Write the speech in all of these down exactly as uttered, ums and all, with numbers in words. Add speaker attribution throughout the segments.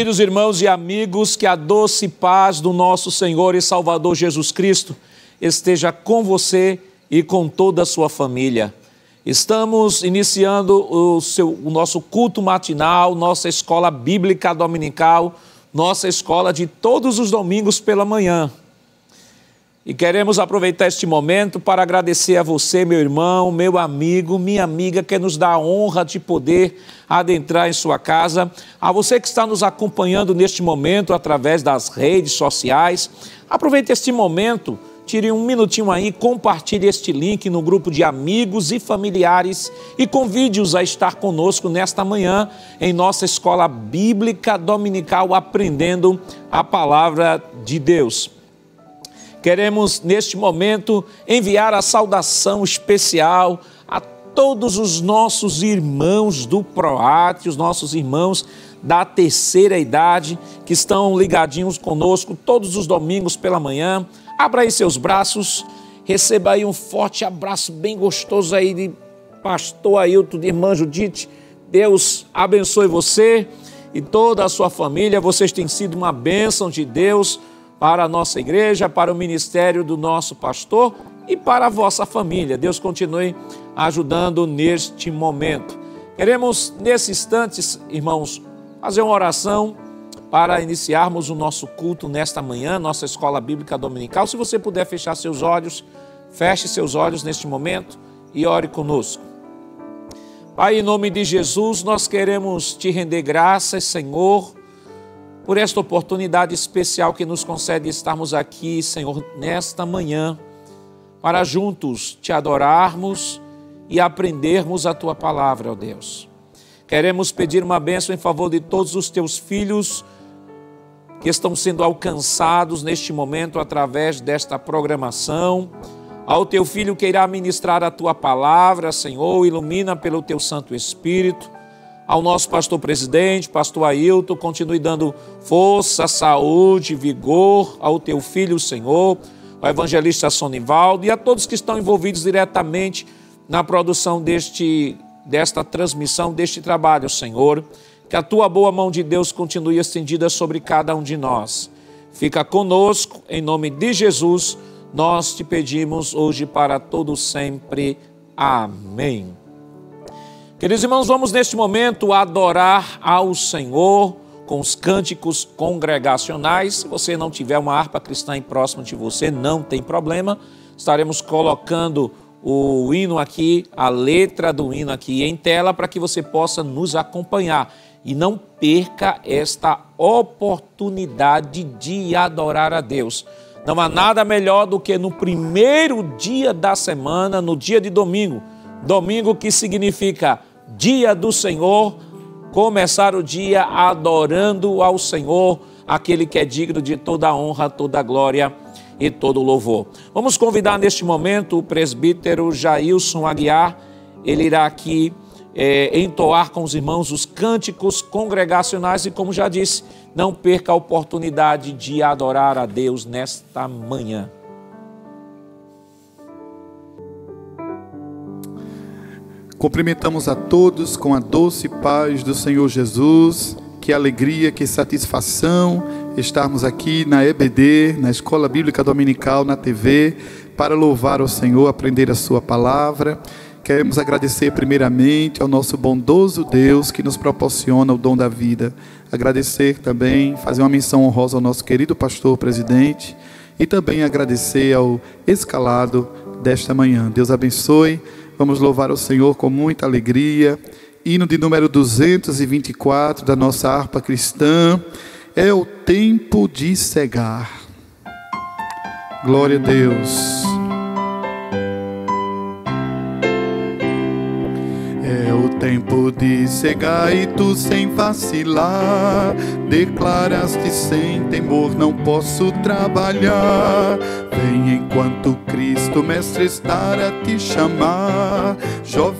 Speaker 1: Queridos irmãos e amigos, que a doce paz do nosso Senhor e Salvador Jesus Cristo esteja com você e com toda a sua família. Estamos iniciando o, seu, o nosso culto matinal, nossa escola bíblica dominical, nossa escola de todos os domingos pela manhã. E queremos aproveitar este momento para agradecer a você, meu irmão, meu amigo, minha amiga, que nos dá a honra de poder adentrar em sua casa. A você que está nos acompanhando neste momento através das redes sociais, aproveite este momento, tire um minutinho aí, compartilhe este link no grupo de amigos e familiares e convide-os a estar conosco nesta manhã em nossa escola bíblica dominical, aprendendo a palavra de Deus. Queremos, neste momento, enviar a saudação especial a todos os nossos irmãos do PROAT, os nossos irmãos da terceira idade, que estão ligadinhos conosco todos os domingos pela manhã. Abra aí seus braços, receba aí um forte abraço bem gostoso aí de pastor Ailton, de irmã Judite. Deus abençoe você e toda a sua família. Vocês têm sido uma bênção de Deus para a nossa igreja, para o ministério do nosso pastor e para a vossa família. Deus continue ajudando neste momento. Queremos, nesse instante, irmãos, fazer uma oração para iniciarmos o nosso culto nesta manhã, nossa escola bíblica dominical. Se você puder fechar seus olhos, feche seus olhos neste momento e ore conosco. Pai, em nome de Jesus, nós queremos te render graças, Senhor, por esta oportunidade especial que nos concede estarmos aqui, Senhor, nesta manhã, para juntos te adorarmos e aprendermos a Tua palavra, ó Deus. Queremos pedir uma bênção em favor de todos os Teus filhos que estão sendo alcançados neste momento através desta programação. Ao Teu Filho que irá ministrar a Tua palavra, Senhor, ilumina pelo Teu Santo Espírito. Ao nosso pastor presidente, pastor Ailton, continue dando força, saúde, vigor ao teu filho, Senhor, ao evangelista Sonivaldo e a todos que estão envolvidos diretamente na produção deste, desta transmissão, deste trabalho, Senhor. Que a tua boa mão de Deus continue estendida sobre cada um de nós. Fica conosco, em nome de Jesus, nós te pedimos hoje para todo sempre. Amém. Queridos irmãos, vamos neste momento adorar ao Senhor com os cânticos congregacionais. Se você não tiver uma harpa cristã próxima de você, não tem problema. Estaremos colocando o hino aqui, a letra do hino aqui em tela para que você possa nos acompanhar. E não perca esta oportunidade de adorar a Deus. Não há nada melhor do que no primeiro dia da semana, no dia de domingo. Domingo que significa dia do Senhor, começar o dia adorando ao Senhor, aquele que é digno de toda a honra, toda a glória e todo o louvor. Vamos convidar neste momento o presbítero Jailson Aguiar. Ele irá aqui é, entoar com os irmãos os cânticos congregacionais e, como já disse, não perca a oportunidade de adorar a Deus nesta manhã.
Speaker 2: Cumprimentamos a todos com a doce paz do Senhor Jesus. Que alegria, que satisfação estarmos aqui na E B D, na Escola Bíblica Dominical, na T V, para louvar ao Senhor, aprender a sua palavra. Queremos agradecer primeiramente ao nosso bondoso Deus que nos proporciona o dom da vida. Agradecer também, fazer uma menção honrosa ao nosso querido pastor presidente e também agradecer ao escalado desta manhã. Deus abençoe. Vamos louvar o Senhor com muita alegria. Hino de número duzentos e vinte e quatro da nossa harpa cristã. É o tempo de cegar. Glória a Deus. É o tempo de cegar e tu sem vacilar declaraste sem temor, não posso trabalhar. Vem enquanto Cristo mestre estar a te chamar.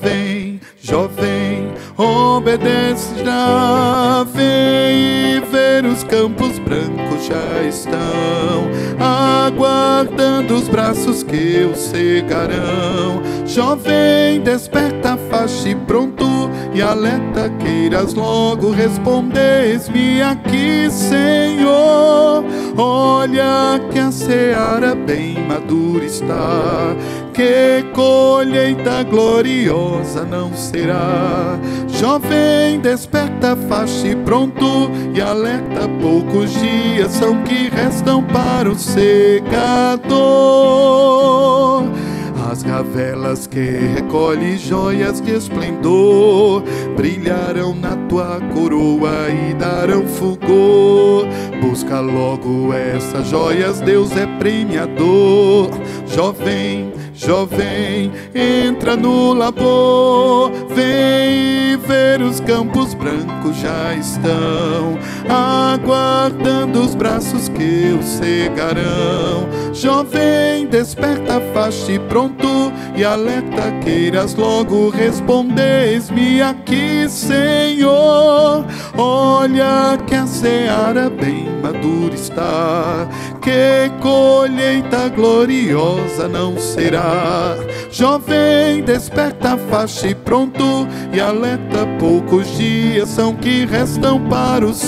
Speaker 2: Jovem, jovem, obedece já. Vem e vem. ver os campos brancos já estão aguardando os braços que o cegarão. Jovem, desperta, faz-te pronto e alerta, queiras logo responder-me aqui, Senhor. Olha que a seara bem madura está, que colheita gloriosa não será. Jovem, desperta, faz-te pronto e alerta, poucos dias são que restam para o segador. As gavelas que recolhe joias de esplendor brilharão na tua coroa e darão fulgor. Busca logo essas joias, Deus é premiador. Jovem, jovem, entra no labor, vem ver os campos brancos já estão aguardando os braços que o cegarão. Jovem, desperta, faz-te pronto e alerta, queiras logo responder-me aqui, Senhor. Olha que a seara bem madura está, que colheita gloriosa não será. Jovem, desperta, faz-te pronto e alerta, poucos dias são que restam para o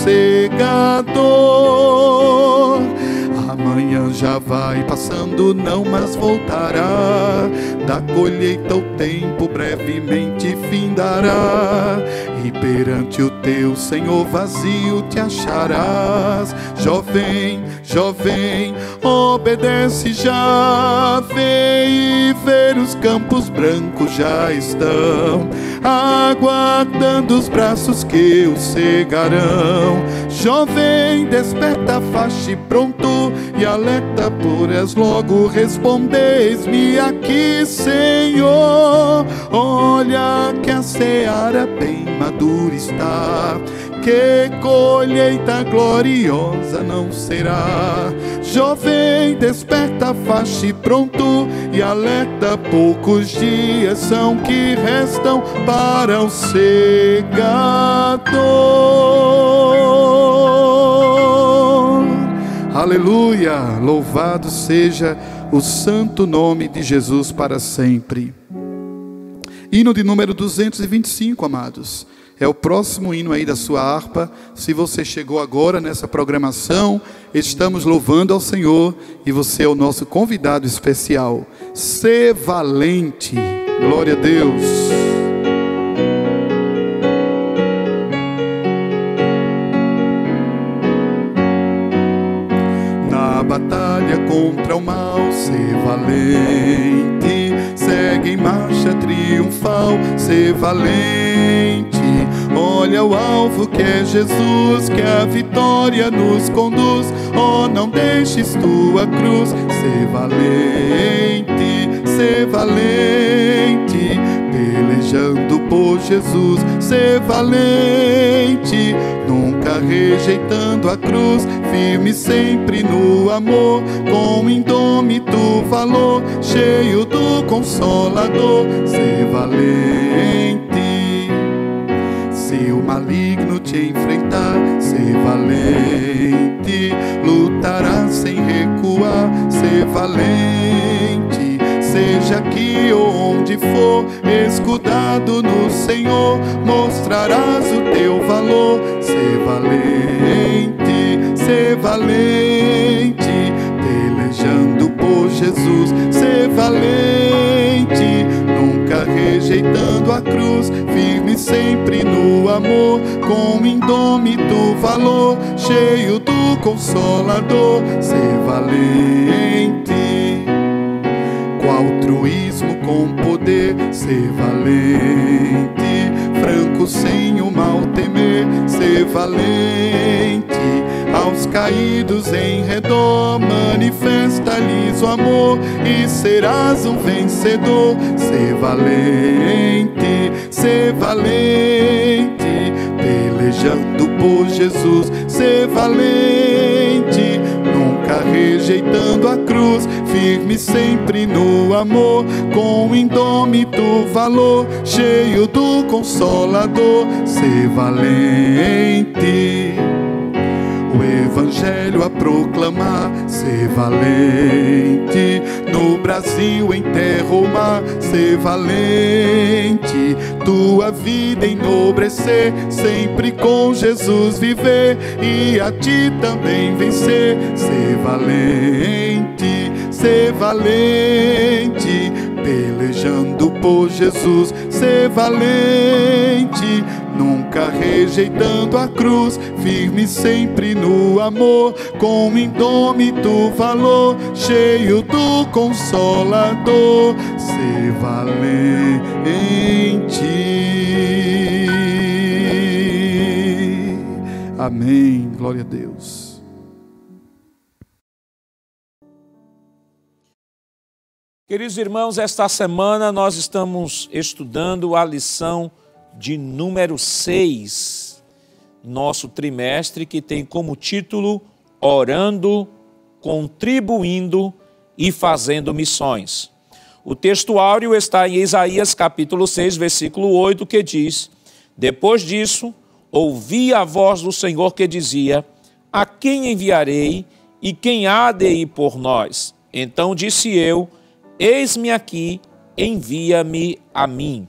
Speaker 2: segador. Amanhã já vai passando, não mais voltará. Da colheita o tempo brevemente findará, e perante o teu Senhor vazio te acharás. Jovem, jovem, obedece já, vem e ver os campos brancos já estão aguardando os braços que o cegarão. Jovem, desperta, faz-te pronto e alerta, pois logo respondes-me aqui, Senhor. Olha que a seara bem madura está, que colheita gloriosa não será. Jovem, desperta, faz-te pronto e alerta, poucos dias são que restam para o segador. Aleluia! Louvado seja o santo nome de Jesus para sempre. Hino de número duzentos e vinte e cinco, amados. É o próximo hino aí da sua harpa. Se você chegou agora nessa programação, estamos louvando ao Senhor e você é o nosso convidado especial. Sê valente. Glória a Deus. Na batalha contra o mal, sê valente. Segue em marcha triunfal, sê valente. Olha o alvo que é Jesus, que a vitória nos conduz. Oh, não deixes tua cruz, sê valente, sê valente. Pelejando por Jesus, sê valente. Nunca rejeitando a cruz, firme sempre no amor, com indômito valor, cheio do Consolador, sê valente. Se o maligno te enfrentar, sê valente. Lutará sem recuar, sê valente. Seja aqui ou onde for, escudado no Senhor, mostrarás o teu valor, sê valente, sê valente. Pelejando por Jesus, sê valente. Nunca rejeitando a cruz, firme sempre no amor, com indômito valor, cheio do Consolador, sê valente. Com altruísmo, com poder, sê valente. Franco sem o mal temer, sê valente. Aos caídos em redor, manifesta-lhes o amor e serás um vencedor, sê valente, sê valente. Pelejando por Jesus, sê valente. Nunca rejeitando a cruz, firme sempre no amor, com indômito valor, cheio do Consolador, sê valente. Evangelho a proclamar, ser valente, no Brasil, em terra ou mar, ser valente, tua vida enobrecer, sempre com Jesus viver, e a ti também vencer, ser valente, ser valente, pelejando por Jesus, ser valente, nunca rejeitando a cruz, firme sempre no amor, com indômito valor, cheio do Consolador, ser valente. Amém. Glória a Deus.
Speaker 1: Queridos irmãos, esta semana nós estamos estudando a lição de número seis, nosso trimestre, que tem como título Orando, Contribuindo e Fazendo Missões. O texto áureo está em Isaías capítulo seis, versículo oito, que diz: depois disso, ouvi a voz do Senhor que dizia: a quem enviarei e quem há de ir por nós? Então disse eu: eis-me aqui, envia-me a mim.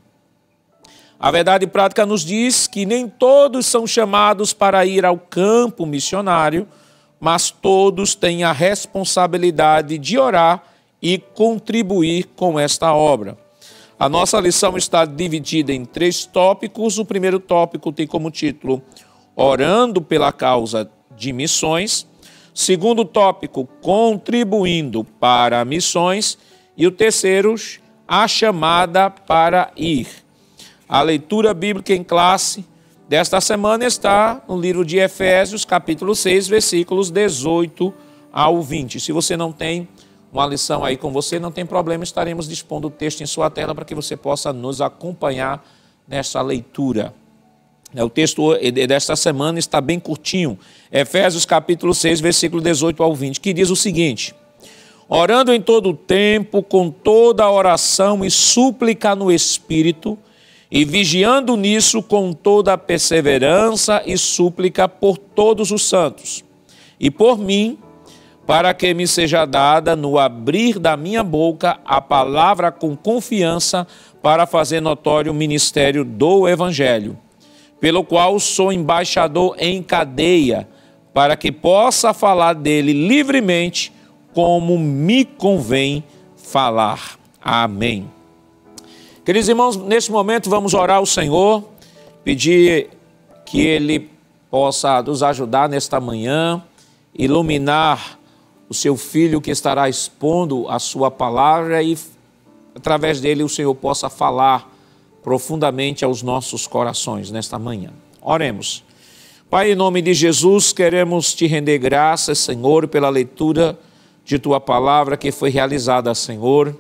Speaker 1: A verdade prática nos diz que nem todos são chamados para ir ao campo missionário, mas todos têm a responsabilidade de orar e contribuir com esta obra. A nossa lição está dividida em três tópicos. O primeiro tópico tem como título Orando pela causa de missões. Segundo tópico, Contribuindo para missões. E o terceiro, a chamada para ir. A leitura bíblica em classe desta semana está no livro de Efésios, capítulo seis, versículos dezoito ao vinte. Se você não tem uma lição aí com você, não tem problema, estaremos dispondo o texto em sua tela para que você possa nos acompanhar nessa leitura. O texto desta semana está bem curtinho. Efésios, capítulo seis, versículo dezoito ao vinte, que diz o seguinte: orando em todo o tempo, com toda a oração e súplica no Espírito, e vigiando nisso com toda a perseverança e súplica por todos os santos, e por mim, para que me seja dada no abrir da minha boca a palavra com confiança para fazer notório o ministério do Evangelho, pelo qual sou embaixador em cadeia, para que possa falar dele livremente, como me convém falar. Amém. Queridos irmãos, neste momento vamos orar ao Senhor, pedir que Ele possa nos ajudar nesta manhã, iluminar o seu Filho que estará expondo a sua palavra e através dele o Senhor possa falar profundamente aos nossos corações nesta manhã. Oremos. Pai, em nome de Jesus, queremos te render graças, Senhor, pela leitura de tua palavra que foi realizada, Senhor,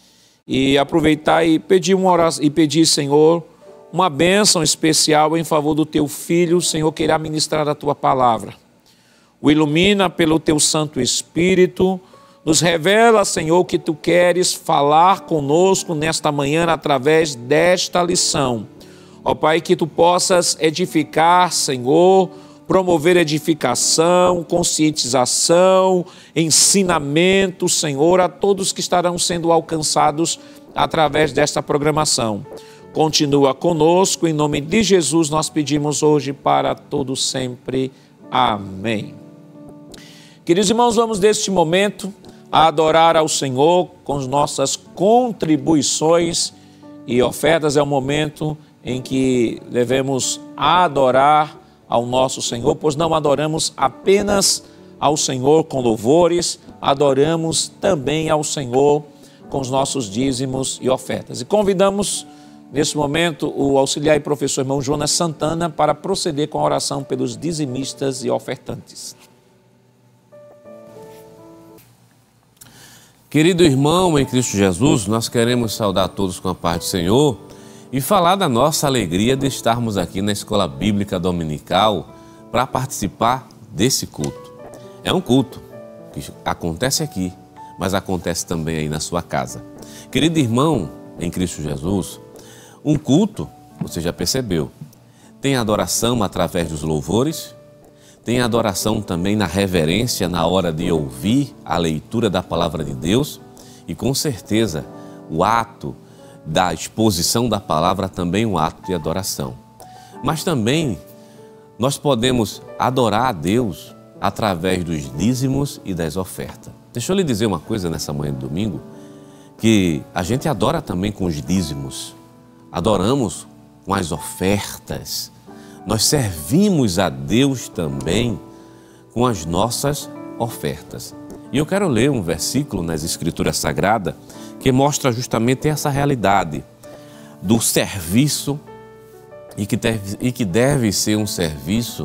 Speaker 1: e aproveitar e pedir uma oração, e pedir, Senhor, uma bênção especial em favor do teu Filho, Senhor, que irá ministrar a tua palavra. O ilumina pelo teu Santo Espírito, nos revela, Senhor, que tu queres falar conosco nesta manhã através desta lição. Ó Pai, que tu possas edificar, Senhor, promover edificação, conscientização, ensinamento, Senhor, a todos que estarão sendo alcançados através desta programação. Continua conosco, em nome de Jesus nós pedimos hoje para todos sempre. Amém. Queridos irmãos, vamos neste momento a adorar ao Senhor com as nossas contribuições e ofertas. É o momento em que devemos adorar ao nosso Senhor, pois não adoramos apenas ao Senhor com louvores, adoramos também ao Senhor com os nossos dízimos e ofertas. E convidamos, nesse momento, o auxiliar e professor irmão Jonas Santana para proceder com a oração pelos dizimistas e ofertantes.
Speaker 3: Querido irmão em Cristo Jesus, nós queremos saudar todos com a paz do Senhor e falar da nossa alegria de estarmos aqui na Escola Bíblica Dominical para participar desse culto. É um culto que acontece aqui, mas acontece também aí na sua casa. Querido irmão em Cristo Jesus, um culto, você já percebeu, tem adoração através dos louvores, tem adoração também na reverência, na hora de ouvir a leitura da palavra de Deus. E com certeza o ato da exposição da palavra também é um ato de adoração. Mas também nós podemos adorar a Deus através dos dízimos e das ofertas. Deixa eu lhe dizer uma coisa nessa manhã de domingo, que a gente adora também com os dízimos, adoramos com as ofertas, nós servimos a Deus também com as nossas ofertas. E eu quero ler um versículo nas Escrituras Sagradas que mostra justamente essa realidade do serviço e que deve, e que deve ser um serviço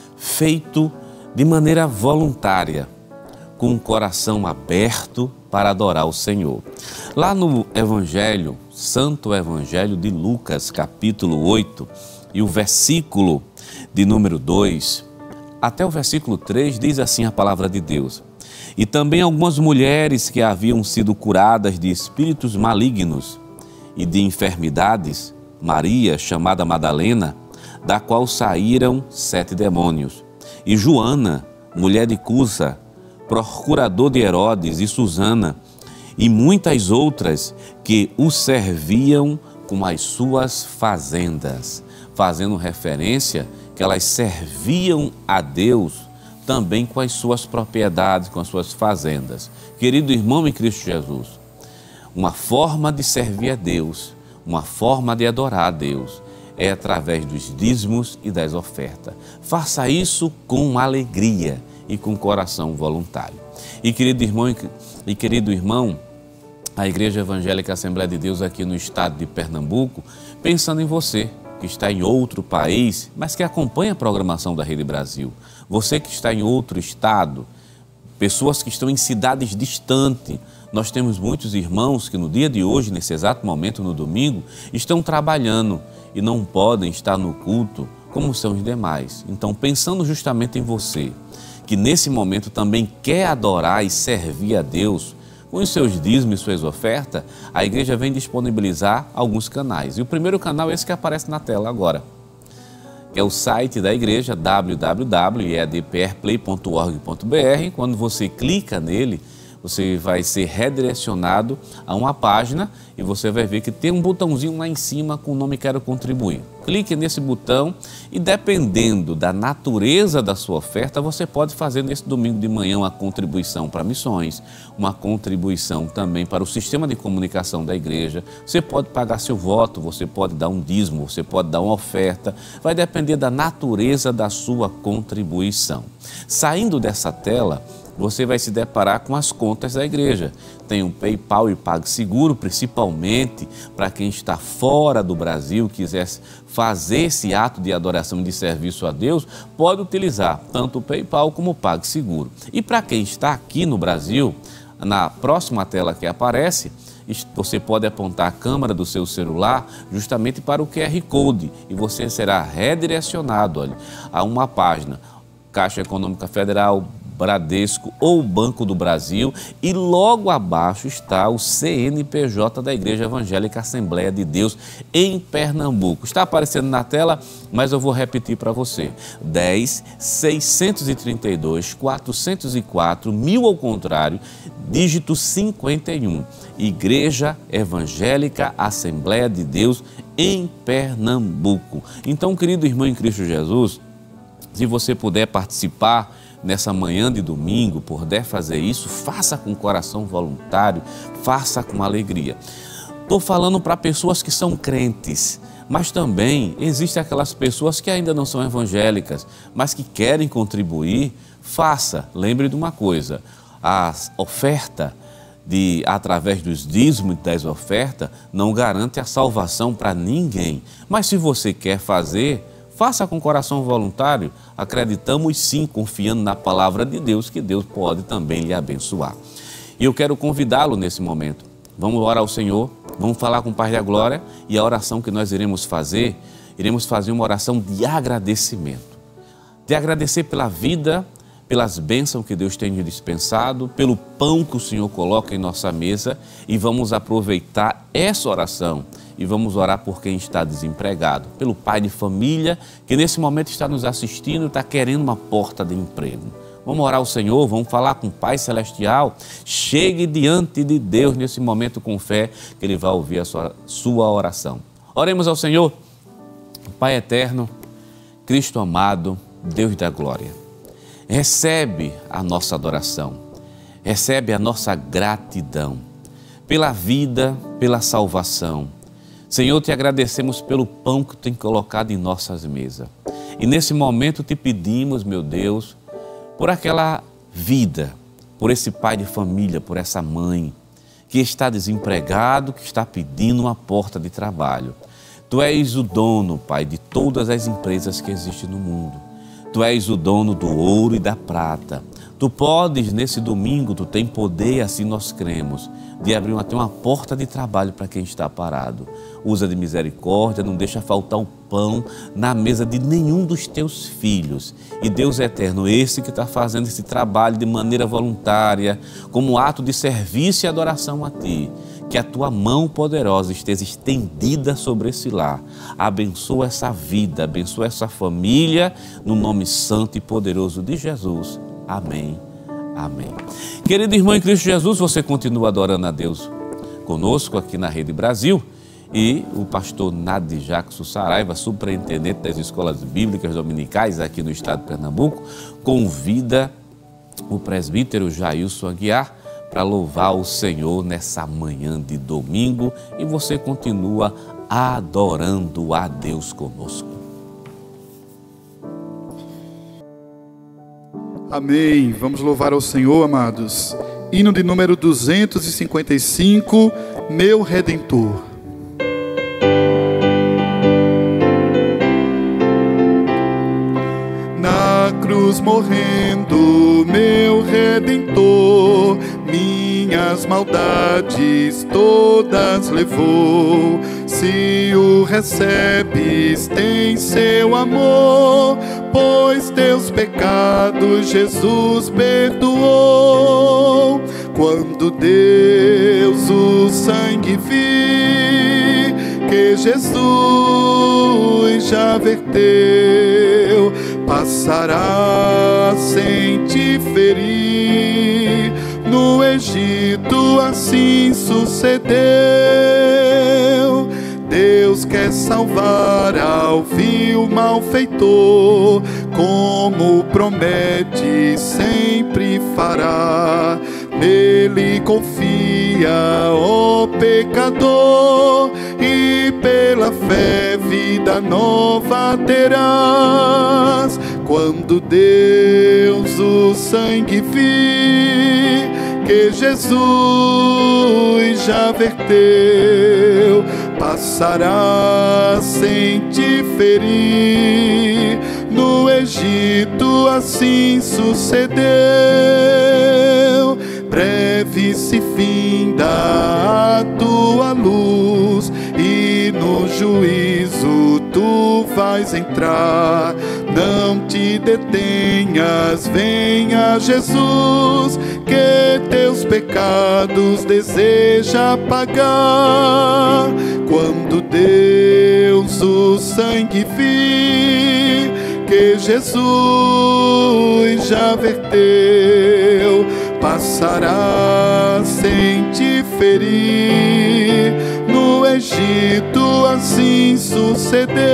Speaker 3: feito de maneira voluntária, com o coração aberto para adorar o Senhor. Lá no Evangelho, Santo Evangelho de Lucas, capítulo oito, e o versículo de número dois, até o versículo três, diz assim a palavra de Deus: e também algumas mulheres que haviam sido curadas de espíritos malignos e de enfermidades, Maria, chamada Madalena, da qual saíram sete demônios, e Joana, mulher de Cusa, procurador de Herodes, e Susana, e muitas outras que o serviam com as suas fazendas, fazendo referência que elas serviam a Deus também com as suas propriedades, com as suas fazendas. Querido irmão em Cristo Jesus, uma forma de servir a Deus, uma forma de adorar a Deus, é através dos dízimos e das ofertas. Faça isso com alegria e com coração voluntário. E querido irmão, e querido irmão, a Igreja Evangélica Assembleia de Deus aqui no estado de Pernambuco, pensando em você, que está em outro país, mas que acompanha a programação da Rede Brasil. Você que está em outro estado, pessoas que estão em cidades distantes. Nós temos muitos irmãos que no dia de hoje, nesse exato momento, no domingo, estão trabalhando e não podem estar no culto como são os demais. Então, pensando justamente em você, que nesse momento também quer adorar e servir a Deus, com os seus dízimos e suas ofertas, a igreja vem disponibilizar alguns canais. E o primeiro canal é esse que aparece na tela agora, que é o site da igreja, w w w ponto e a d p r play ponto org ponto b r. Quando você clica nele, você vai ser redirecionado a uma página e você vai ver que tem um botãozinho lá em cima com o nome Quero Contribuir. Clique nesse botão e, dependendo da natureza da sua oferta, você pode fazer nesse domingo de manhã uma contribuição para missões, uma contribuição também para o sistema de comunicação da igreja. Você pode pagar seu voto, você pode dar um dízimo, você pode dar uma oferta. Vai depender da natureza da sua contribuição. Saindo dessa tela, você vai se deparar com as contas da igreja. Tem o PayPal e PagSeguro, principalmente para quem está fora do Brasil, quiser fazer esse ato de adoração e de serviço a Deus, pode utilizar tanto o PayPal como o PagSeguro. E para quem está aqui no Brasil, na próxima tela que aparece, você pode apontar a câmera do seu celular justamente para o Q R Code e você será redirecionado, olha, a uma página, Caixa Econômica Federal, Bradesco ou Banco do Brasil, e logo abaixo está o C N P J da Igreja Evangélica Assembleia de Deus em Pernambuco. Está aparecendo na tela, mas eu vou repetir para você. dez, seiscentos e trinta e dois, quatrocentos e quatro, mil ao contrário, dígito cinquenta e um. Igreja Evangélica Assembleia de Deus em Pernambuco. Então, querido irmão em Cristo Jesus, se você puder participar nessa manhã de domingo, puder fazer isso, faça com coração voluntário, faça com alegria. Estou falando para pessoas que são crentes, mas também existem aquelas pessoas que ainda não são evangélicas, mas que querem contribuir. Faça. Lembre de uma coisa, a oferta de, através dos dízimos e das ofertas não garante a salvação para ninguém. Mas se você quer fazer, faça com coração voluntário. Acreditamos sim, confiando na palavra de Deus, que Deus pode também lhe abençoar. E eu quero convidá-lo nesse momento. Vamos orar ao Senhor, vamos falar com o Pai da Glória, e a oração que nós iremos fazer, iremos fazer uma oração de agradecimento. De agradecer pela vida, pelas bênçãos que Deus tem dispensado, pelo pão que o Senhor coloca em nossa mesa, e vamos aproveitar essa oração e vamos orar por quem está desempregado, pelo pai de família que nesse momento está nos assistindo e está querendo uma porta de emprego. Vamos orar ao Senhor, vamos falar com o Pai Celestial. Chegue diante de Deus nesse momento com fé, que Ele vai ouvir a sua, sua oração. Oremos ao Senhor. Pai eterno, Cristo amado, Deus da glória, recebe a nossa adoração, recebe a nossa gratidão pela vida, pela salvação. Senhor, te agradecemos pelo pão que tu tem colocado em nossas mesas. E nesse momento te pedimos, meu Deus, por aquela vida, por esse pai de família, por essa mãe que está desempregado, que está pedindo uma porta de trabalho. Tu és o dono, Pai, de todas as empresas que existem no mundo. Tu és o dono do ouro e da prata. Tu podes, nesse domingo, tu tem poder, assim nós cremos, de abrir uma, uma porta de trabalho para quem está parado. Usa de misericórdia, não deixa faltar o pão na mesa de nenhum dos teus filhos. E Deus eterno, esse que está fazendo esse trabalho de maneira voluntária, como ato de serviço e adoração a Ti, que a Tua mão poderosa esteja estendida sobre esse lar. Abençoa essa vida, abençoa essa família, no nome santo e poderoso de Jesus. Amém. Amém. Querido irmão em Cristo Jesus, você continua adorando a Deus conosco aqui na Rede Brasil, e o pastor Nadi Jackson Saraiva, superintendente das escolas bíblicas dominicais aqui no estado de Pernambuco, convida o presbítero Jailson Aguiar para louvar o Senhor nessa manhã de domingo, e você continua adorando a Deus conosco.
Speaker 2: Amém. Vamos louvar ao Senhor, amados. Hino de número duzentos e cinquenta e cinco, Meu Redentor. Na cruz morrendo, meu Redentor, minhas maldades todas levou. Se o recebes, tem seu amor, pois teus pecados Jesus perdoou. Quando Deus o sangue vir, que Jesus já verteu, passará sem te ferir. No Egito assim sucedeu. Deus quer salvar ao vil malfeitor, como promete sempre fará. Nele confia, ó pecador, e pela fé vida nova terás. Quando Deus o sangue vir, que Jesus já verteu, passará sem te ferir. No Egito assim sucedeu. Breve se finda a tua luz, e no juízo tu vais entrar. Não te detenhas, venha Jesus, que teus pecados deseja pagar. Quando Deus o sangue vir, que Jesus já verteu, passará sem te ferir. No Egito assim sucedeu.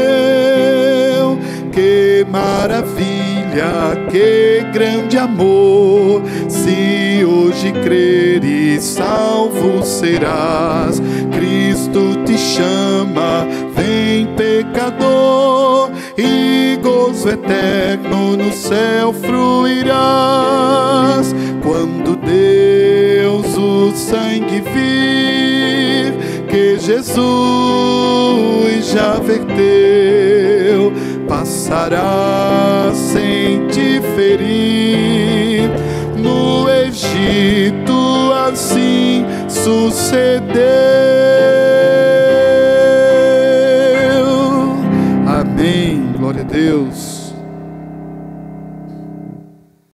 Speaker 2: Que maravilha, que grande amor, se hoje creres, salvo serás. Cristo te chama, vem pecador, e gozo eterno no céu fruirás. Quando Deus o sangue vir, que Jesus já verteu, passará sem te ferir. No Egito assim sucedeu. Amém. Glória a Deus.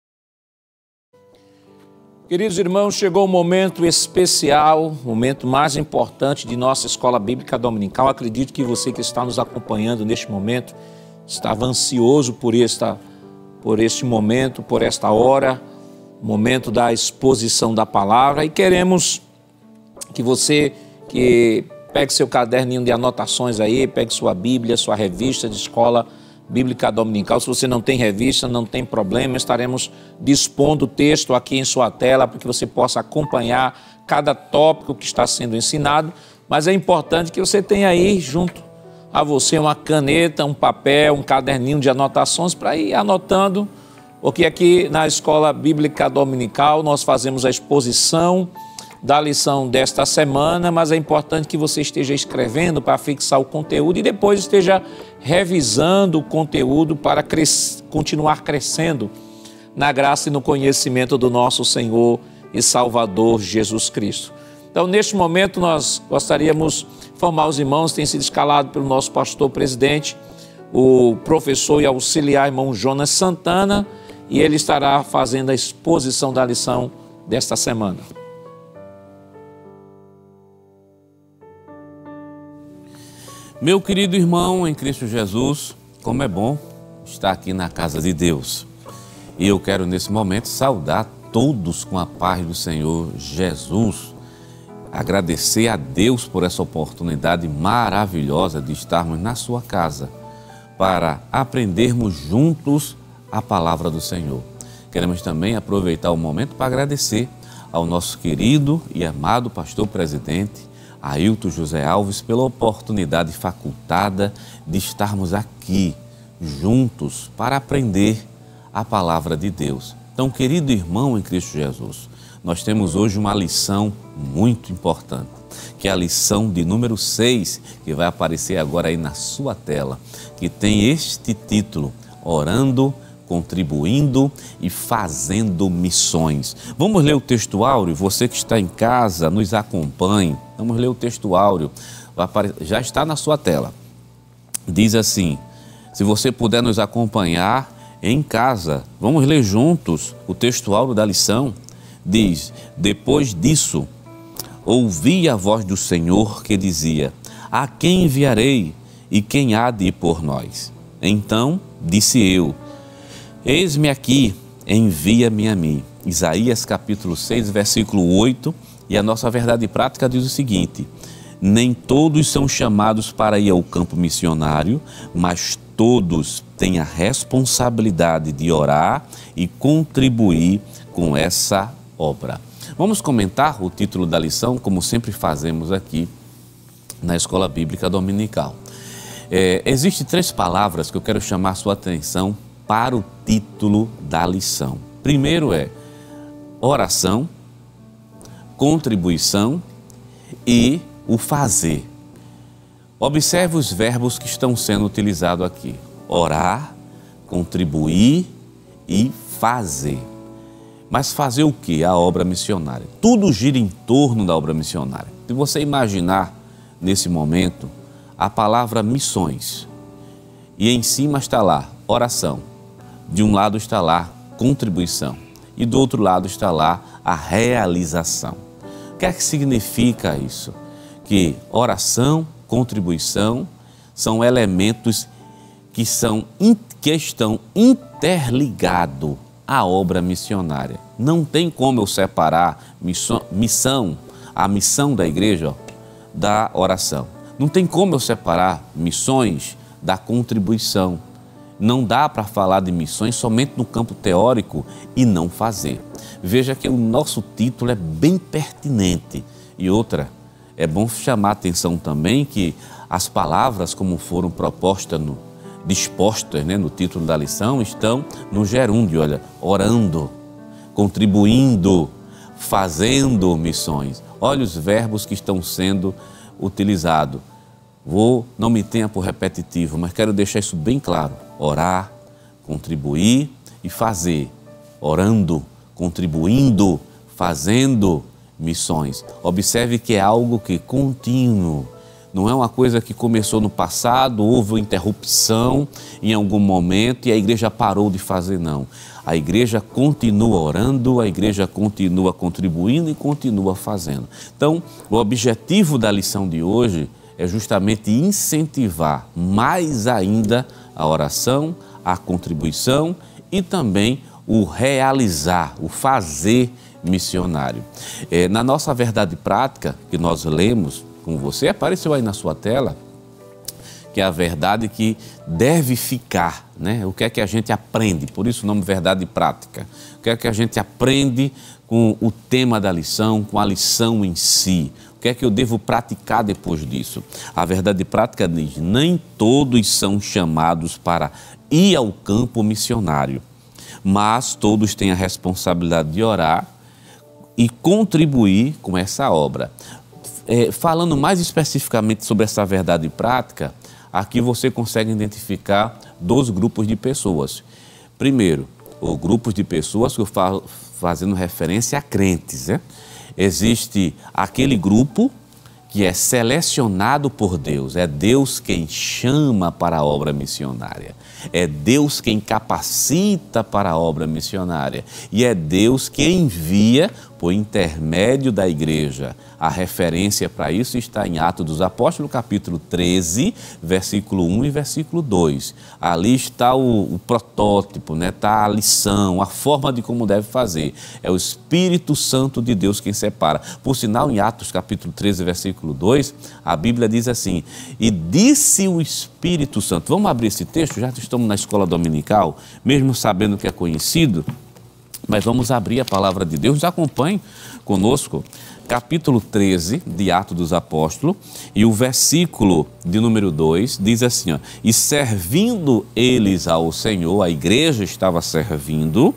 Speaker 1: Queridos irmãos, chegou o momento especial, o momento mais importante de nossa Escola Bíblica Dominical. Acredito que você que está nos acompanhando neste momento estava ansioso por, esta, por este momento, por esta hora, momento da exposição da palavra, e queremos que você que pegue seu caderninho de anotações aí, pegue sua Bíblia, sua revista de Escola Bíblica Dominical. Se você não tem revista, não tem problema, estaremos dispondo o texto aqui em sua tela para que você possa acompanhar cada tópico que está sendo ensinado, mas é importante que você tenha aí junto a você uma caneta, um papel, um caderninho de anotações para ir anotando, porque aqui na Escola Bíblica Dominical nós fazemos a exposição da lição desta semana, mas é importante que você esteja escrevendo para fixar o conteúdo e depois esteja revisando o conteúdo para cres... continuar crescendo na graça e no conhecimento do nosso Senhor e Salvador Jesus Cristo. Então, neste momento, nós gostaríamos de informar os irmãos, tem sido escalado pelo nosso pastor presidente, o professor e auxiliar irmão Jonas Santana, e ele estará fazendo a exposição da lição desta semana.
Speaker 3: Meu querido irmão em Cristo Jesus, como é bom estar aqui na casa de Deus. E eu quero nesse momento saudar todos com a paz do Senhor Jesus. Agradecer a Deus por essa oportunidade maravilhosa de estarmos na sua casa para aprendermos juntos a palavra do Senhor. Queremos também aproveitar o momento para agradecer ao nosso querido e amado pastor presidente, Ailton José Alves, pela oportunidade facultada de estarmos aqui juntos para aprender a palavra de Deus. Então, querido irmão em Cristo Jesus, nós temos hoje uma lição muito importante, que é a lição de número seis, que vai aparecer agora aí na sua tela, que tem este título: Orando, Contribuindo e Fazendo Missões. Vamos ler o texto áureo? Você que está em casa, nos acompanhe. Vamos ler o texto áureo. Já está na sua tela. Diz assim, se você puder nos acompanhar em casa, vamos ler juntos o texto áureo da lição. Diz: depois disso, ouvi a voz do Senhor que dizia: a quem enviarei e quem há de ir por nós? Então disse eu: eis-me aqui, envia-me a mim. Isaías capítulo seis, versículo oito, e a nossa verdade prática diz o seguinte: nem todos são chamados para ir ao campo missionário, mas todos têm a responsabilidade de orar e contribuir com essa obra. Vamos comentar o título da lição, como sempre fazemos aqui na Escola Bíblica Dominical. É, Existem três palavras que eu quero chamar a sua atenção para o título da lição. Primeiro é oração, contribuição e o fazer. Observe os verbos que estão sendo utilizados aqui: orar, contribuir e fazer. Mas fazer o que? A obra missionária. Tudo gira em torno da obra missionária. Se você imaginar nesse momento a palavra missões e em cima está lá oração, de um lado está lá contribuição e do outro lado está lá a realização. O que é que significa isso? Que oração, contribuição são elementos que, são, que estão interligados à obra missionária. Não tem como eu separar missão, missão a missão da igreja, ó, da oração. Não tem como eu separar missões da contribuição. Não dá para falar de missões somente no campo teórico e não fazer. Veja que o nosso título é bem pertinente. E outra, é bom chamar a atenção também que as palavras, como foram propostas, no, dispostas né, no título da lição, estão no gerúndio, olha, orando, contribuindo, fazendo missões. Olha os verbos que estão sendo utilizados. Vou, não me tenha por repetitivo, mas quero deixar isso bem claro. Orar, contribuir e fazer. Orando, contribuindo, fazendo missões. Observe que é algo que contínuo. Não é uma coisa que começou no passado, houve uma interrupção em algum momento e a igreja parou de fazer, não. A igreja continua orando, a igreja continua contribuindo e continua fazendo. Então, o objetivo da lição de hoje é justamente incentivar mais ainda a oração, a contribuição e também o realizar, o fazer missionário. É, na nossa verdade prática, que nós lemos com você, apareceu aí na sua tela, que é a verdade que deve ficar, né? O que é que a gente aprende? Por isso o nome verdade prática. O que é que a gente aprende com o tema da lição, com a lição em si? O que é que eu devo praticar depois disso? A verdade prática diz: nem todos são chamados para ir ao campo missionário, mas todos têm a responsabilidade de orar e contribuir com essa obra. É, falando mais especificamente sobre essa verdade prática, aqui você consegue identificar dois grupos de pessoas. Primeiro, o grupos de pessoas que eu falo fazendo referência a crentes, né? Existe aquele grupo que é selecionado por Deus, é Deus quem chama para a obra missionária, é Deus quem capacita para a obra missionária e é Deus quem envia por intermédio da igreja. A referência para isso está em Atos dos Apóstolos, capítulo treze, versículo um e versículo dois. Ali está o, o protótipo, né? Está a lição, a forma de como deve fazer. É o Espírito Santo de Deus quem separa. Por sinal, em Atos capítulo treze, versículo dois, a Bíblia diz assim: e disse o Espírito Santo. Vamos abrir esse texto, já estamos na escola dominical, mesmo sabendo que é conhecido, mas vamos abrir a palavra de Deus. Acompanhe conosco. Capítulo treze de Atos dos Apóstolos, e o versículo de número dois diz assim, ó: e servindo eles ao Senhor, a igreja estava servindo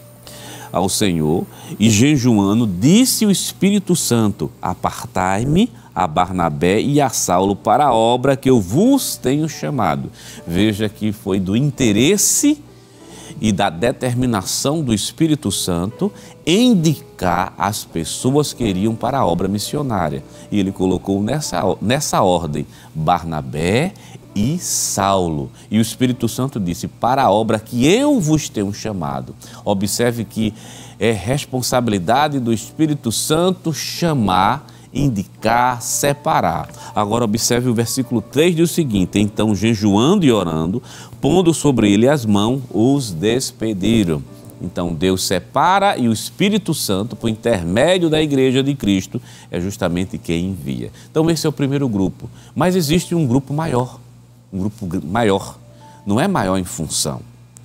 Speaker 3: ao Senhor, e jejuando, disse o Espírito Santo: apartai-me a Barnabé e a Saulo para a obra que eu vos tenho chamado. Veja que foi do interesse e da determinação do Espírito Santo indicar as pessoas que iriam para a obra missionária. E ele colocou nessa, nessa ordem Barnabé e Saulo. E o Espírito Santo disse: para a obra que eu vos tenho chamado. Observe que é responsabilidade do Espírito Santo chamar, indicar, separar. Agora observe o versículo três, diz o seguinte: então, jejuando e orando, pondo sobre ele as mãos, os despediram. Então Deus separa e o Espírito Santo, por intermédio da igreja de Cristo, é justamente quem envia. Então esse é o primeiro grupo. Mas existe um grupo maior, um grupo maior. Não é maior em função,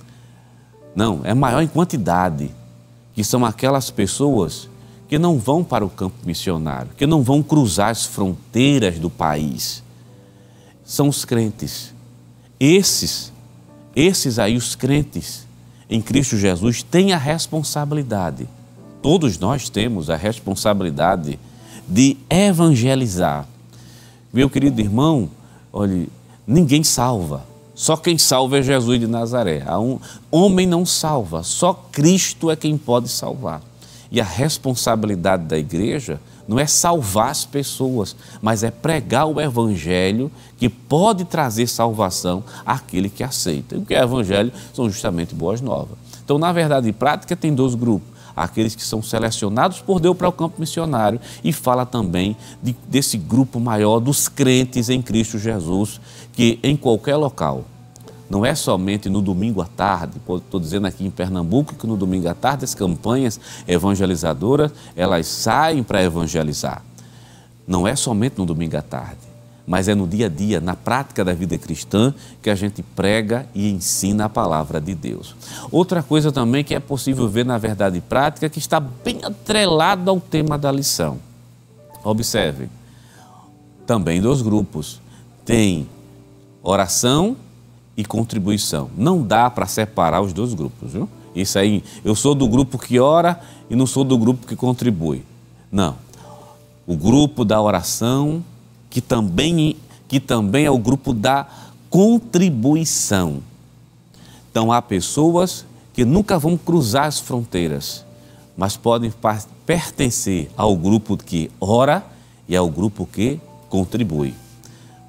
Speaker 3: não, é maior em quantidade, que são aquelas pessoas que não vão para o campo missionário, que não vão cruzar as fronteiras do país. São os crentes. Esses, esses aí, os crentes em Cristo Jesus, têm a responsabilidade, todos nós temos a responsabilidade de evangelizar. Meu querido irmão, olhe, ninguém salva, só quem salva é Jesus de Nazaré. Um homem não salva, só Cristo é quem pode salvar. E a responsabilidade da igreja não é salvar as pessoas, mas é pregar o evangelho que pode trazer salvação àquele que aceita. E o que é evangelho? São justamente boas novas. Então, na verdade prática, tem dois grupos. Aqueles que são selecionados por Deus para o campo missionário, e fala também de, desse grupo maior dos crentes em Cristo Jesus, que em qualquer local, não é somente no domingo à tarde, estou dizendo aqui em Pernambuco que no domingo à tarde as campanhas evangelizadoras, elas saem para evangelizar. Não é somente no domingo à tarde, mas é no dia a dia, na prática da vida cristã, que a gente prega e ensina a palavra de Deus. Outra coisa também que é possível ver na verdade prática, que está bem atrelada ao tema da lição. Observe, também dois grupos, tem oração e contribuição. Não dá para separar os dois grupos, viu? Isso aí, eu sou do grupo que ora e não sou do grupo que contribui. Não. O grupo da oração, que também, que também é o grupo da contribuição. Então, há pessoas que nunca vão cruzar as fronteiras, mas podem pertencer ao grupo que ora e ao grupo que contribui.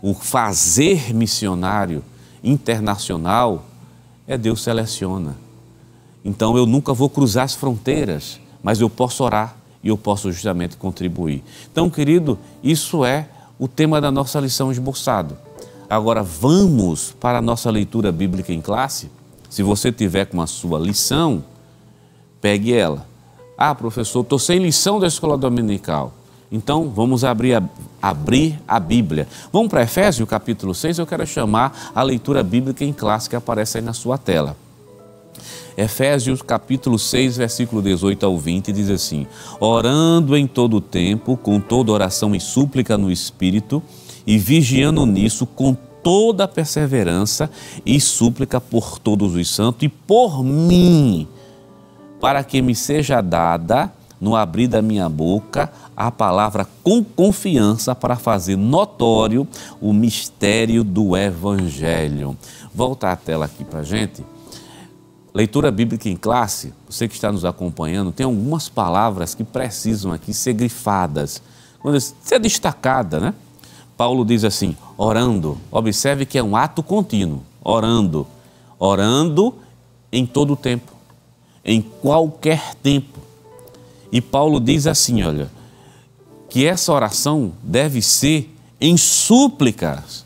Speaker 3: o fazer missionário internacional, é Deus que seleciona. Então eu nunca vou cruzar as fronteiras, mas eu posso orar e eu posso justamente contribuir. Então, querido, isso é o tema da nossa lição esboçado. Agora vamos para a nossa leitura bíblica em classe. Se você tiver com a sua lição, pegue ela. Ah, professor, estou sem lição da escola dominical. Então, vamos abrir a, abrir a Bíblia. Vamos para Efésios, capítulo seis, eu quero chamar a leitura bíblica em classe que aparece aí na sua tela. Efésios, capítulo seis, versículo dezoito ao vinte, diz assim: orando em todo o tempo, com toda oração e súplica no Espírito, e vigiando nisso com toda perseverança e súplica por todos os santos e por mim, para que me seja dada, no abrir da minha boca, a palavra com confiança para fazer notório o mistério do Evangelho. Volta a tela aqui para a gente. Leitura bíblica em classe, você que está nos acompanhando, tem algumas palavras que precisam aqui ser grifadas, ser destacada, né? Paulo diz assim, orando, observe que é um ato contínuo, orando, orando em todo o tempo, em qualquer tempo. E Paulo diz assim, olha, que essa oração deve ser em súplicas,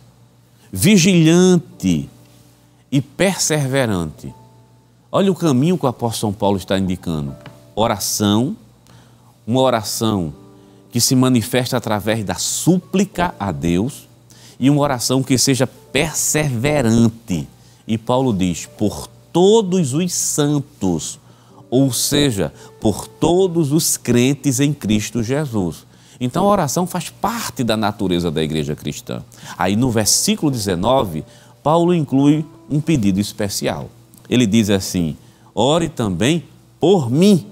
Speaker 3: vigilante e perseverante. Olha o caminho que o apóstolo São Paulo está indicando. Oração, uma oração que se manifesta através da súplica a Deus e uma oração que seja perseverante. E Paulo diz, por todos os santos, ou seja, por todos os crentes em Cristo Jesus. Então a oração faz parte da natureza da igreja cristã. Aí no versículo dezenove, Paulo inclui um pedido especial. Ele diz assim, ore também por mim.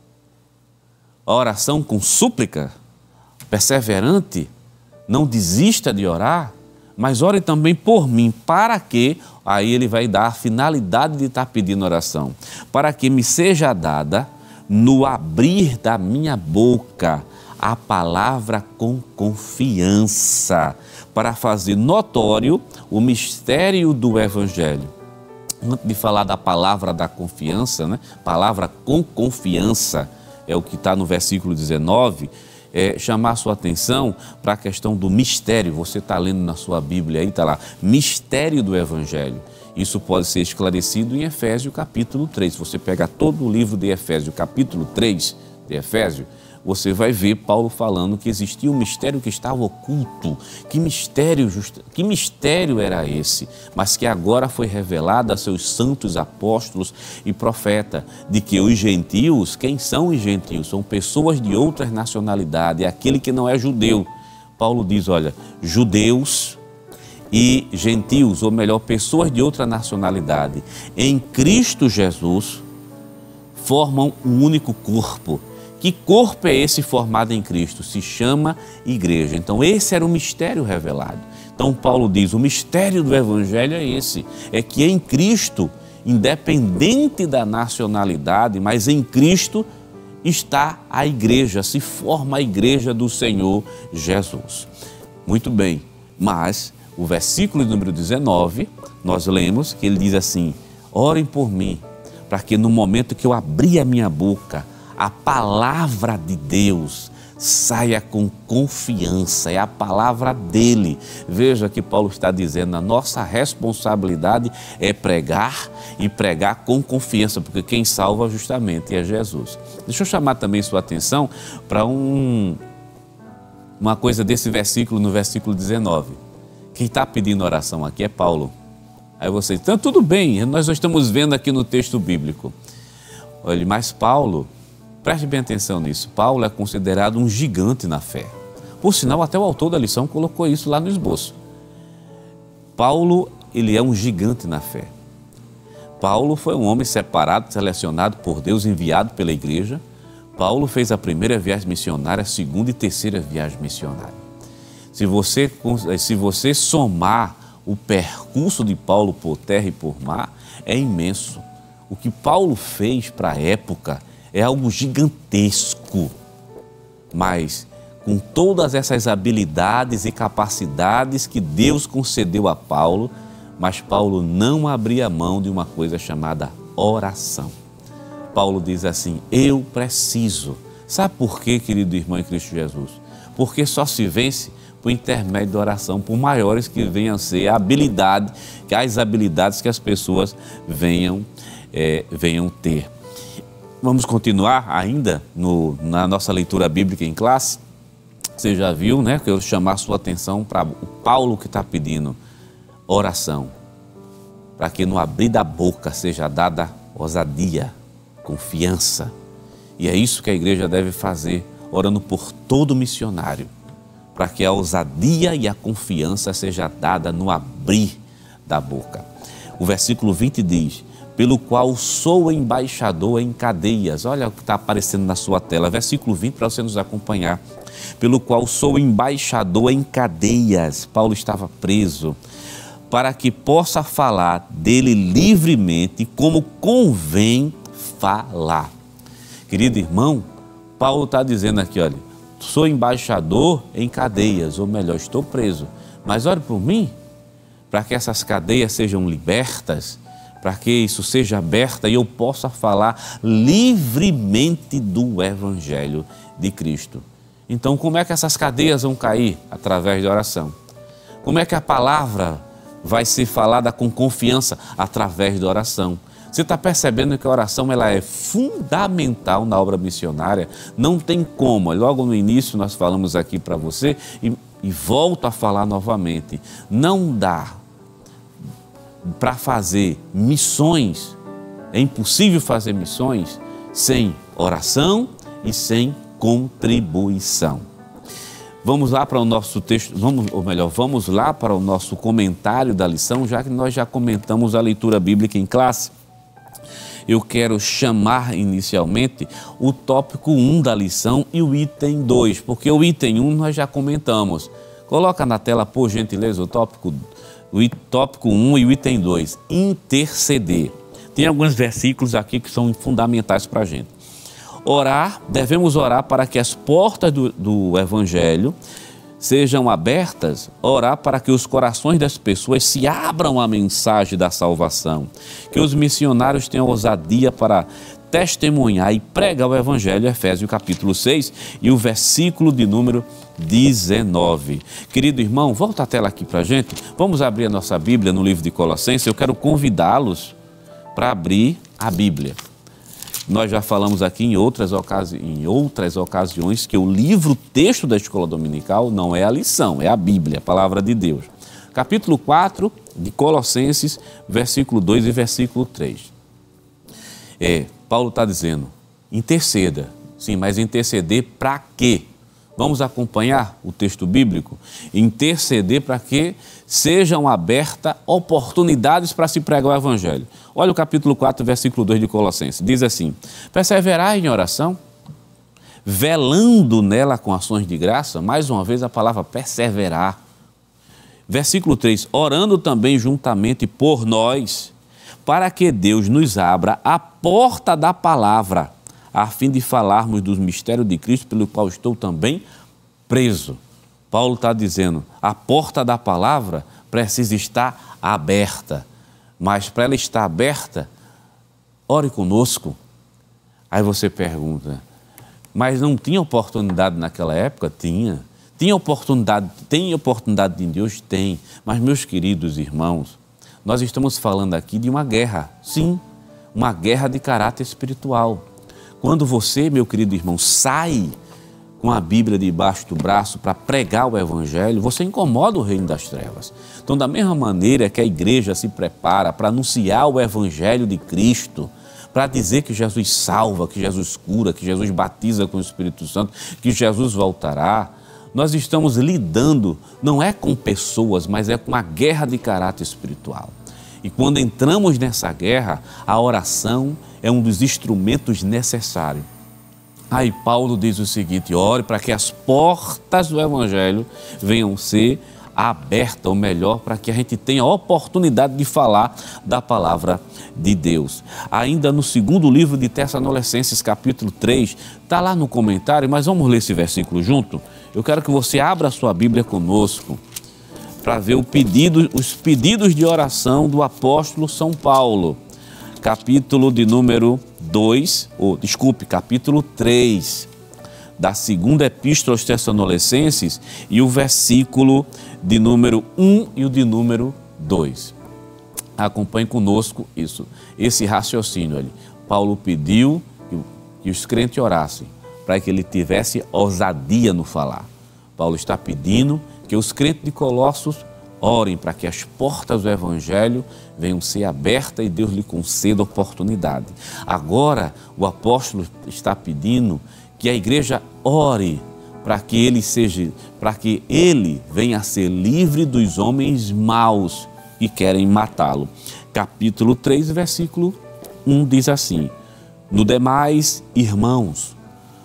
Speaker 3: A oração com súplica, perseverante, não desista de orar, mas ore também por mim, para que, aí ele vai dar a finalidade de estar pedindo oração, para que me seja dada, no abrir da minha boca, a palavra com confiança, para fazer notório o mistério do Evangelho. Antes de falar da palavra da confiança, né? Palavra com confiança, é o que está no versículo dezenove, é chamar a sua atenção para a questão do mistério. Você está lendo na sua Bíblia aí, está lá, mistério do Evangelho. Isso pode ser esclarecido em Efésios capítulo três. Você pega todo o livro de Efésios, capítulo três de Efésios, você vai ver Paulo falando que existia um mistério que estava oculto. Que mistério, just... que mistério era esse? Mas que agora foi revelado a seus santos apóstolos e profetas, de que os gentios, quem são os gentios? São pessoas de outras nacionalidades, aquele que não é judeu. Paulo diz, olha, judeus e gentios, ou melhor, pessoas de outra nacionalidade, em Cristo Jesus, formam um único corpo. Que corpo é esse formado em Cristo? Se chama igreja. Então esse era o mistério revelado. Então Paulo diz, o mistério do Evangelho é esse, é que em Cristo, independente da nacionalidade, mas em Cristo está a igreja, se forma a igreja do Senhor Jesus. Muito bem, mas o versículo número dezenove, nós lemos que ele diz assim, orem por mim, para que no momento que eu abrir a minha boca, a palavra de Deus saia com confiança, é a palavra dele. Veja que Paulo está dizendo, a nossa responsabilidade é pregar e pregar com confiança, porque quem salva justamente é Jesus. Deixa eu chamar também sua atenção para um, uma coisa desse versículo, no versículo dezenove. Quem está pedindo oração aqui é Paulo. Aí você diz, então tudo bem, nós estamos vendo aqui no texto bíblico. Olha, mas Paulo, preste bem atenção nisso, Paulo é considerado um gigante na fé. Por sinal, até o autor da lição colocou isso lá no esboço. Paulo, ele é um gigante na fé. Paulo foi um homem separado, selecionado por Deus, enviado pela igreja. Paulo fez a primeira viagem missionária, a segunda e terceira viagem missionária. Se você, se você somar o percurso de Paulo por terra e por mar, é imenso. O que Paulo fez para a época é algo gigantesco, mas com todas essas habilidades e capacidades que Deus concedeu a Paulo, mas Paulo não abria mão de uma coisa chamada oração. Paulo diz assim: eu preciso. Sabe por quê, querido irmão em Cristo Jesus? Porque só se vence por intermédio da oração, por maiores que venham a ser a habilidade, que as habilidades que as pessoas venham, é, venham ter. Vamos continuar ainda no, na nossa leitura bíblica em classe. Você já viu, né? Que eu chamar a sua atenção para o Paulo que está pedindo oração, para que no abrir da boca seja dada ousadia, confiança. E é isso que a igreja deve fazer, orando por todo missionário, para que a ousadia e a confiança seja dada no abrir da boca. O versículo vinte diz: pelo qual sou embaixador em cadeias. Olha o que está aparecendo na sua tela, versículo vinte, para você nos acompanhar. Pelo qual sou embaixador em cadeias. Paulo estava preso, para que possa falar dele livremente, como convém falar. Querido irmão, Paulo está dizendo aqui, olha, sou embaixador em cadeias, ou melhor, estou preso, mas ore por mim, para que essas cadeias sejam libertas, para que isso seja aberto e eu possa falar livremente do Evangelho de Cristo. Então, como é que essas cadeias vão cair? Através da oração. Como é que a palavra vai ser falada com confiança? Através da oração. Você está percebendo que a oração ela é fundamental na obra missionária? Não tem como. Logo no início nós falamos aqui para você e, e volto a falar novamente. Não dá para fazer missões, é impossível fazer missões sem oração e sem contribuição. Vamos lá para o nosso texto, vamos, ou melhor, vamos lá para o nosso comentário da lição, já que nós já comentamos a leitura bíblica em classe. Eu quero chamar inicialmente o tópico um da lição e o item dois, porque o item um nós já comentamos. Coloca na tela, por gentileza, o tópico, o tópico um e o item dois, interceder. Tem alguns versículos aqui que são fundamentais para a gente. Orar, devemos orar para que as portas do, do Evangelho sejam abertas, orar para que os corações das pessoas se abram à mensagem da salvação, que os missionários tenham ousadia para testemunhar e pregar o Evangelho, Efésios capítulo seis e o versículo de número dezenove. Querido irmão, volta a tela aqui para a gente, vamos abrir a nossa Bíblia no livro de Colossenses. Eu quero convidá-los para abrir a Bíblia. Nós já falamos aqui em outras, ocasi em outras ocasiões que o livro texto da escola dominical não é a lição, é a Bíblia, a palavra de Deus. Capítulo quatro de Colossenses, versículo dois e versículo três. É, Paulo está dizendo, interceda. Sim, mas interceder para quê? Vamos acompanhar o texto bíblico? Interceder para que sejam abertas oportunidades para se pregar o Evangelho. Olha o capítulo quatro, versículo dois de Colossenses. Diz assim: perseverai em oração, velando nela com ações de graça. Mais uma vez a palavra perseverar. Versículo três. Orando também juntamente por nós, para que Deus nos abra a porta da palavra, a fim de falarmos dos mistérios de Cristo, pelo qual estou também preso. Paulo está dizendo, a porta da palavra precisa estar aberta, mas para ela estar aberta, ore conosco. Aí você pergunta, mas não tinha oportunidade naquela época? Tinha. Tinha oportunidade, tem oportunidade em Deus? Tem. Mas, meus queridos irmãos, nós estamos falando aqui de uma guerra, sim, uma guerra de caráter espiritual. Quando você, meu querido irmão, sai com a Bíblia debaixo do braço para pregar o Evangelho, você incomoda o reino das trevas. Então, da mesma maneira que a igreja se prepara para anunciar o Evangelho de Cristo, para dizer que Jesus salva, que Jesus cura, que Jesus batiza com o Espírito Santo, que Jesus voltará, nós estamos lidando, não é com pessoas, mas é com a guerra de caráter espiritual. E quando entramos nessa guerra, a oração é um dos instrumentos necessários. Aí Paulo diz o seguinte, ore para que as portas do Evangelho venham ser abertas, ou melhor, para que a gente tenha a oportunidade de falar da palavra de Deus. Ainda no segundo livro de Tessalonicenses, capítulo três, está lá no comentário, mas vamos ler esse versículo junto? Eu quero que você abra a sua Bíblia conosco para ver o pedido, os pedidos de oração do apóstolo São Paulo, capítulo de número dois, ou desculpe, capítulo três, da segunda epístola aos Tessalonicenses, e o versículo de número um e o de número dois. Acompanhe conosco isso, esse raciocínio ali. Paulo pediu que os crentes orassem para que ele tivesse ousadia no falar. Paulo está pedindo que os crentes de Colossos orem para que as portas do Evangelho venham ser abertas e Deus lhe conceda oportunidade. Agora, o apóstolo está pedindo que a igreja ore para que ele seja, para que ele venha a ser livre dos homens maus que querem matá-lo. Capítulo três, versículo um diz assim: no demais, irmãos,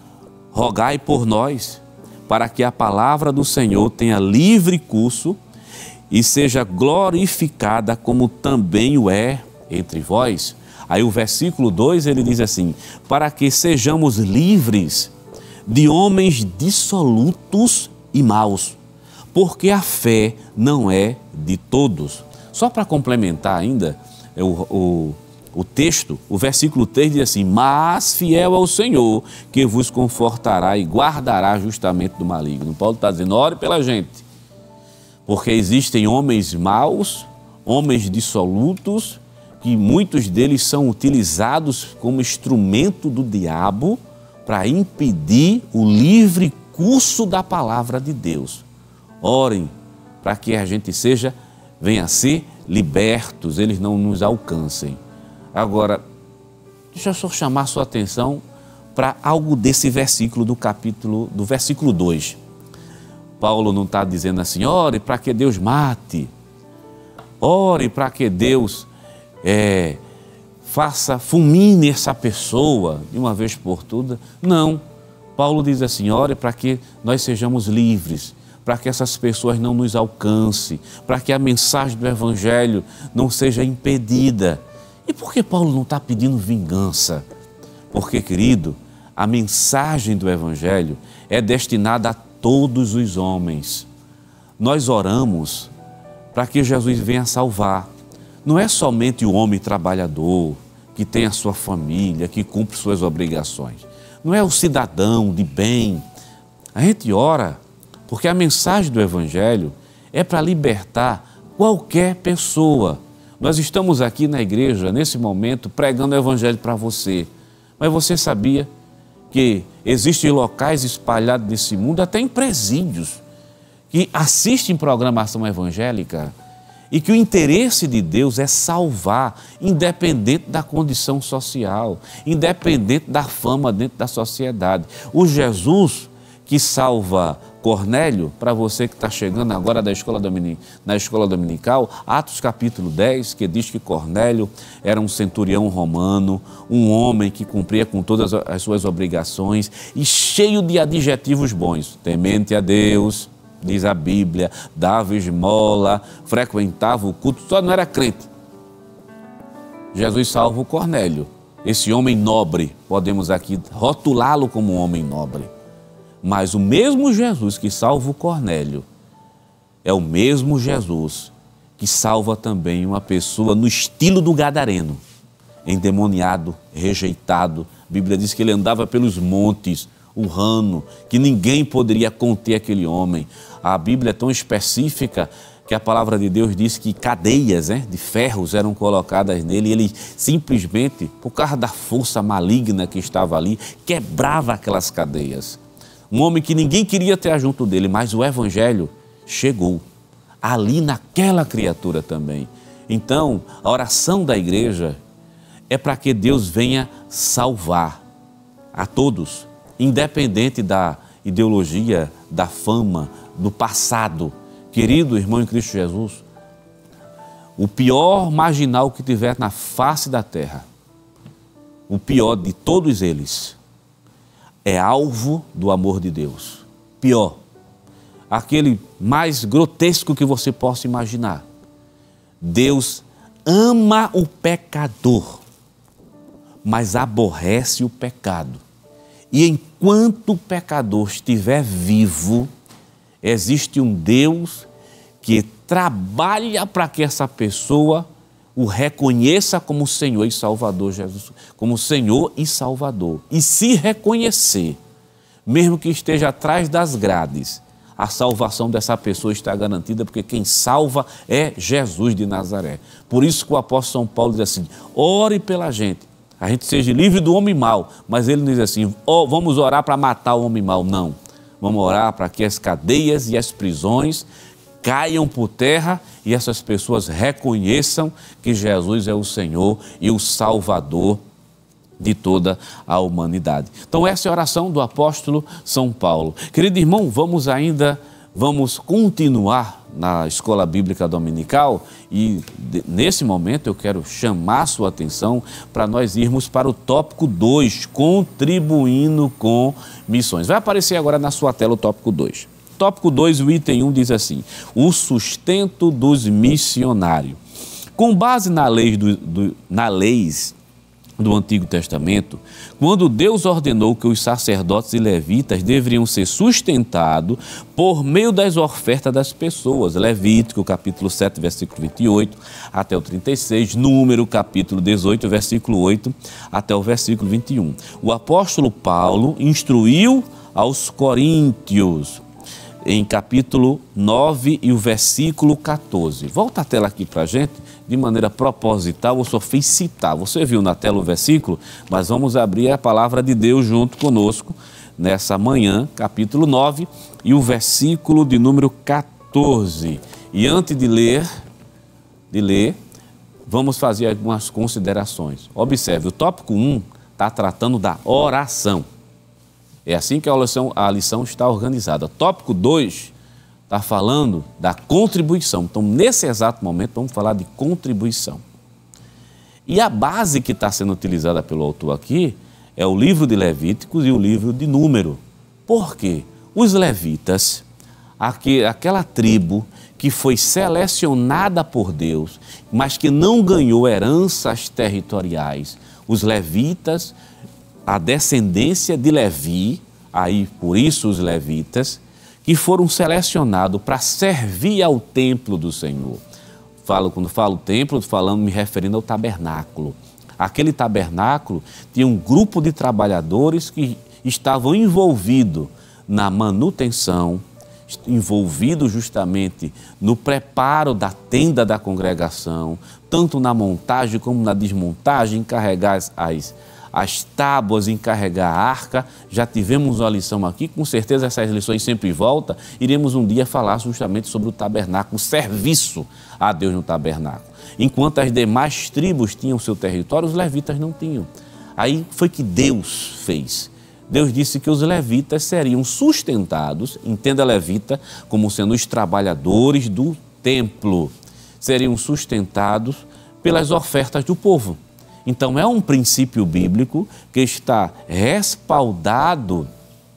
Speaker 3: rogai por nós, para que a palavra do Senhor tenha livre curso e seja glorificada como também o é entre vós. Aí o versículo dois, ele diz assim: para que sejamos livres de homens dissolutos e maus, porque a fé não é de todos. Só para complementar ainda o, o, o texto, o versículo três diz assim: mas fiel ao Senhor, que vos confortará e guardará justamente do maligno. Paulo está dizendo, ore pela gente, porque existem homens maus, homens dissolutos, que muitos deles são utilizados como instrumento do diabo para impedir o livre curso da palavra de Deus. Orem para que a gente seja, venha a ser libertos, eles não nos alcancem. Agora, deixa eu só chamar a sua atenção para algo desse versículo do capítulo, do versículo dois. Paulo não está dizendo assim, ore para que Deus mate, ore para que Deus é, faça, fulmine essa pessoa de uma vez por todas. Não, Paulo diz assim, ore para que nós sejamos livres, para que essas pessoas não nos alcancem, para que a mensagem do Evangelho não seja impedida. E por que Paulo não está pedindo vingança? Porque, querido, a mensagem do Evangelho é destinada a todos os homens. Nós oramos para que Jesus venha salvar. Não é somente o homem trabalhador, que tem a sua família, que cumpre suas obrigações. Não é o cidadão de bem. A gente ora porque a mensagem do Evangelho é para libertar qualquer pessoa. Nós estamos aqui na igreja, nesse momento, pregando o Evangelho para você. Mas você sabia que existem locais espalhados nesse mundo, até em presídios, que assistem programação evangélica e que o interesse de Deus é salvar, independente da condição social, independente da fama dentro da sociedade. O Jesus que salva Cornélio, para você que está chegando agora da escola dominical, na escola dominical, Atos capítulo dez, que diz que Cornélio era um centurião romano, um homem que cumpria com todas as suas obrigações e cheio de adjetivos bons, temente a Deus, diz a Bíblia, dava esmola, frequentava o culto, só não era crente. Jesus salva o Cornélio, esse homem nobre, podemos aqui rotulá-lo como um homem nobre. Mas o mesmo Jesus que salva o Cornélio é o mesmo Jesus que salva também uma pessoa no estilo do gadareno, endemoniado, rejeitado. A Bíblia diz que ele andava pelos montes, urrando, que ninguém poderia conter aquele homem. A Bíblia é tão específica que a palavra de Deus diz que cadeias, né, de ferros eram colocadas nele e ele simplesmente, por causa da força maligna que estava ali, quebrava aquelas cadeias. Um homem que ninguém queria ter junto dele, mas o Evangelho chegou ali naquela criatura também. Então, a oração da igreja é para que Deus venha salvar a todos, independente da ideologia, da fama, do passado. Querido irmão em Cristo Jesus, o pior marginal que tiver na face da terra, o pior de todos eles, é alvo do amor de Deus. Pior, aquele mais grotesco que você possa imaginar. Deus ama o pecador, mas aborrece o pecado. E enquanto o pecador estiver vivo, existe um Deus que trabalha para que essa pessoa o reconheça como Senhor e Salvador Jesus, como Senhor e Salvador. E se reconhecer, mesmo que esteja atrás das grades, a salvação dessa pessoa está garantida, porque quem salva é Jesus de Nazaré. Por isso que o apóstolo São Paulo diz assim, ore pela gente, a gente seja livre do homem mau, mas ele diz assim, oh, vamos orar para matar o homem mau. Não, vamos orar para que as cadeias e as prisões caiam por terra e essas pessoas reconheçam que Jesus é o Senhor e o Salvador de toda a humanidade. Então essa é a oração do apóstolo São Paulo. Querido irmão, vamos ainda, vamos continuar na Escola Bíblica Dominical e de, nesse momento eu quero chamar a sua atenção para nós irmos para o tópico dois, contribuindo com missões. Vai aparecer agora na sua tela o tópico dois. Tópico dois, o item um diz assim, o sustento dos missionários. Com base na lei do, do, na leis do Antigo Testamento, quando Deus ordenou que os sacerdotes e levitas deveriam ser sustentados por meio das ofertas das pessoas, Levítico capítulo sete, versículo vinte e oito até o trinta e seis, Número capítulo dezoito, versículo oito até o versículo vinte e um. O apóstolo Paulo instruiu aos coríntios, em capítulo nove e o versículo quatorze. Volta a tela aqui para a gente, de maneira proposital, eu só fiz citar. Você viu na tela o versículo, mas vamos abrir a palavra de Deus junto conosco nessa manhã, capítulo nove e o versículo de número quatorze. E antes de ler, de ler, vamos fazer algumas considerações. Observe, o tópico um está tratando da oração. É assim que a lição, a lição está organizada. Tópico dois está falando da contribuição. Então, nesse exato momento, vamos falar de contribuição. E a base que está sendo utilizada pelo autor aqui é o livro de Levíticos e o livro de Número. Por quê? Os levitas, aqui, aquela tribo que foi selecionada por Deus, mas que não ganhou heranças territoriais, os levitas, a descendência de Levi, aí por isso os levitas, que foram selecionados para servir ao templo do Senhor. Falo, quando falo templo, falando, me referindo ao tabernáculo. Aquele tabernáculo tinha um grupo de trabalhadores que estavam envolvidos na manutenção, envolvidos justamente no preparo da tenda da congregação, tanto na montagem como na desmontagem, carregar as, as as tábuas, encarregar a arca. Já tivemos uma lição aqui, com certeza essas lições sempre voltam. Iremos um dia falar justamente sobre o tabernáculo, o serviço a Deus no tabernáculo. Enquanto as demais tribos tinham seu território, os levitas não tinham. Aí foi que Deus fez. Deus disse que os levitas seriam sustentados, entenda levita como sendo os trabalhadores do templo, seriam sustentados pelas ofertas do povo. Então, é um princípio bíblico que está respaldado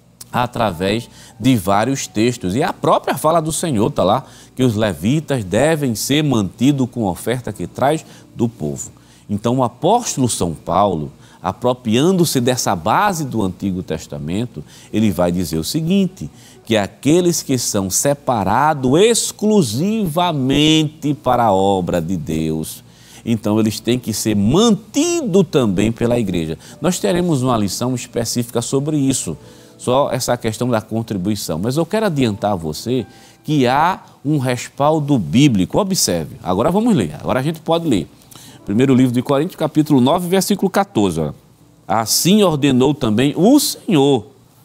Speaker 3: através de vários textos. E a própria fala do Senhor está lá, que os levitas devem ser mantidos com a oferta que traz do povo. Então, o apóstolo São Paulo, apropriando-se dessa base do Antigo Testamento, ele vai dizer o seguinte, que aqueles que são separados exclusivamente para a obra de Deus, então eles têm que ser mantidos também pela igreja. Nós teremos uma lição específica sobre isso, só essa questão da contribuição. Mas eu quero adiantar a você que há um respaldo bíblico. Observe, agora vamos ler, agora a gente pode ler. Primeiro livro de Coríntios, capítulo nove, versículo quatorze. Ó. Assim ordenou também o Senhor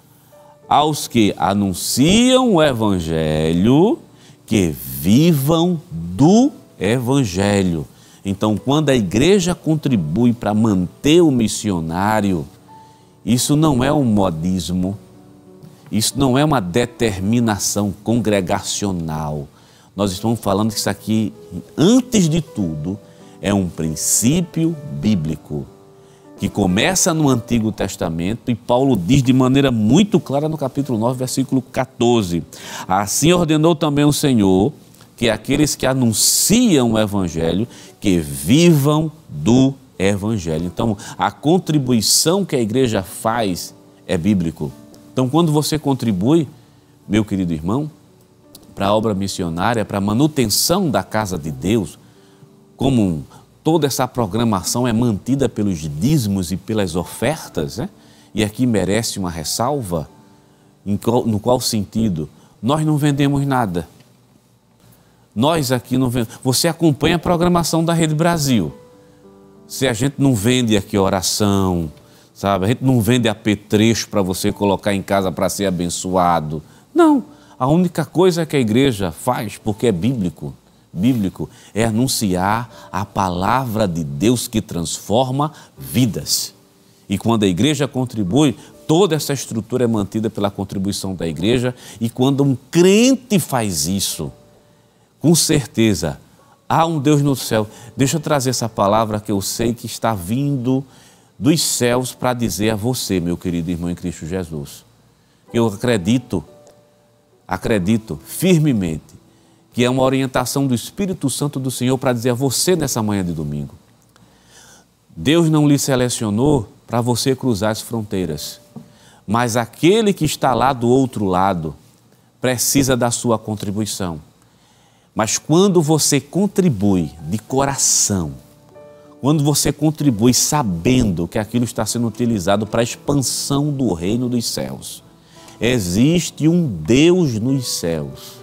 Speaker 3: aos que anunciam o evangelho que vivam do evangelho. Então, quando a igreja contribui para manter o missionário, isso não é um modismo, isso não é uma determinação congregacional. Nós estamos falando que isso aqui, antes de tudo, é um princípio bíblico, que começa no Antigo Testamento e Paulo diz de maneira muito clara no capítulo nove, versículo quatorze. Assim ordenou também o Senhor que aqueles que anunciam o evangelho, que vivam do evangelho. Então, a contribuição que a igreja faz é bíblico. Então, quando você contribui, meu querido irmão, para a obra missionária, para a manutenção da casa de Deus, como toda essa programação é mantida pelos dízimos e pelas ofertas, né? E aqui merece uma ressalva, em qual, no qual sentido? Nós não vendemos nada. Nós aqui não vendemos. Você acompanha a programação da Rede Brasil. Se a gente não vende aqui oração, sabe? A gente não vende apetrecho para você colocar em casa para ser abençoado. Não. A única coisa que a igreja faz, porque é bíblico, bíblico, é anunciar a palavra de Deus que transforma vidas. E quando a igreja contribui, toda essa estrutura é mantida pela contribuição da igreja. E quando um crente faz isso, com certeza, há um Deus no céu. Deixa eu trazer essa palavra que eu sei que está vindo dos céus para dizer a você, meu querido irmão em Cristo Jesus. Eu acredito, acredito firmemente que é uma orientação do Espírito Santo do Senhor para dizer a você nessa manhã de domingo. Deus não lhe selecionou para você cruzar as fronteiras, mas aquele que está lá do outro lado precisa da sua contribuição. Mas quando você contribui de coração, quando você contribui sabendo que aquilo está sendo utilizado para a expansão do reino dos céus, existe um Deus nos céus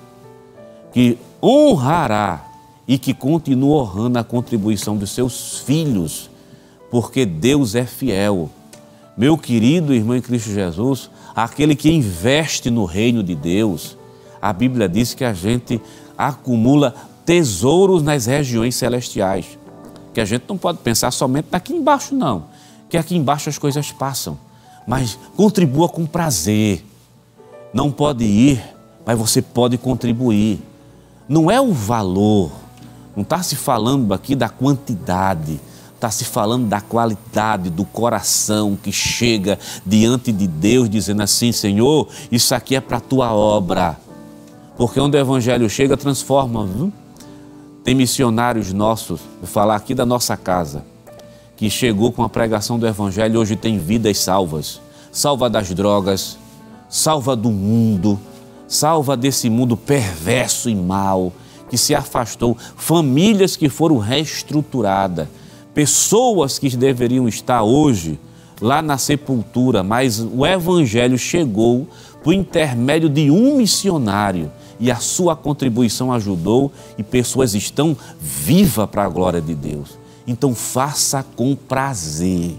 Speaker 3: que honrará e que continua honrando a contribuição dos seus filhos, porque Deus é fiel. Meu querido irmão em Cristo Jesus, aquele que investe no reino de Deus, a Bíblia diz que a gente acumula tesouros nas regiões celestiais, que a gente não pode pensar somente aqui embaixo não, que aqui embaixo as coisas passam, mas contribua com prazer. Não pode ir, mas você pode contribuir. Não é o valor, não está se falando aqui da quantidade, está se falando da qualidade do coração que chega diante de Deus dizendo assim: Senhor, isso aqui é para a tua obra. Porque onde o evangelho chega, transforma. Viu? Tem missionários nossos, vou falar aqui da nossa casa, que chegou com a pregação do evangelho e hoje tem vidas salvas. Salva das drogas, salva do mundo, salva desse mundo perverso e mau, que se afastou, famílias que foram reestruturadas, pessoas que deveriam estar hoje lá na sepultura, mas o evangelho chegou por intermédio de um missionário e a sua contribuição ajudou e pessoas estão vivas para a glória de Deus. Então faça com prazer,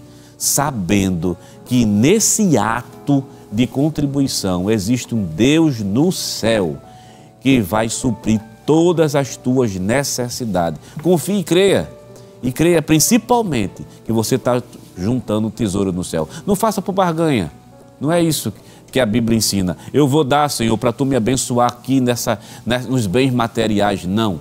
Speaker 3: sabendo que nesse ato de contribuição existe um Deus no céu que vai suprir todas as tuas necessidades. Confie e creia. E creia principalmente que você está juntando um tesouro no céu. Não faça por barganha. Não é isso que a Bíblia ensina. Eu vou dar, Senhor, para tu me abençoar aqui nessa, nos bens materiais. Não.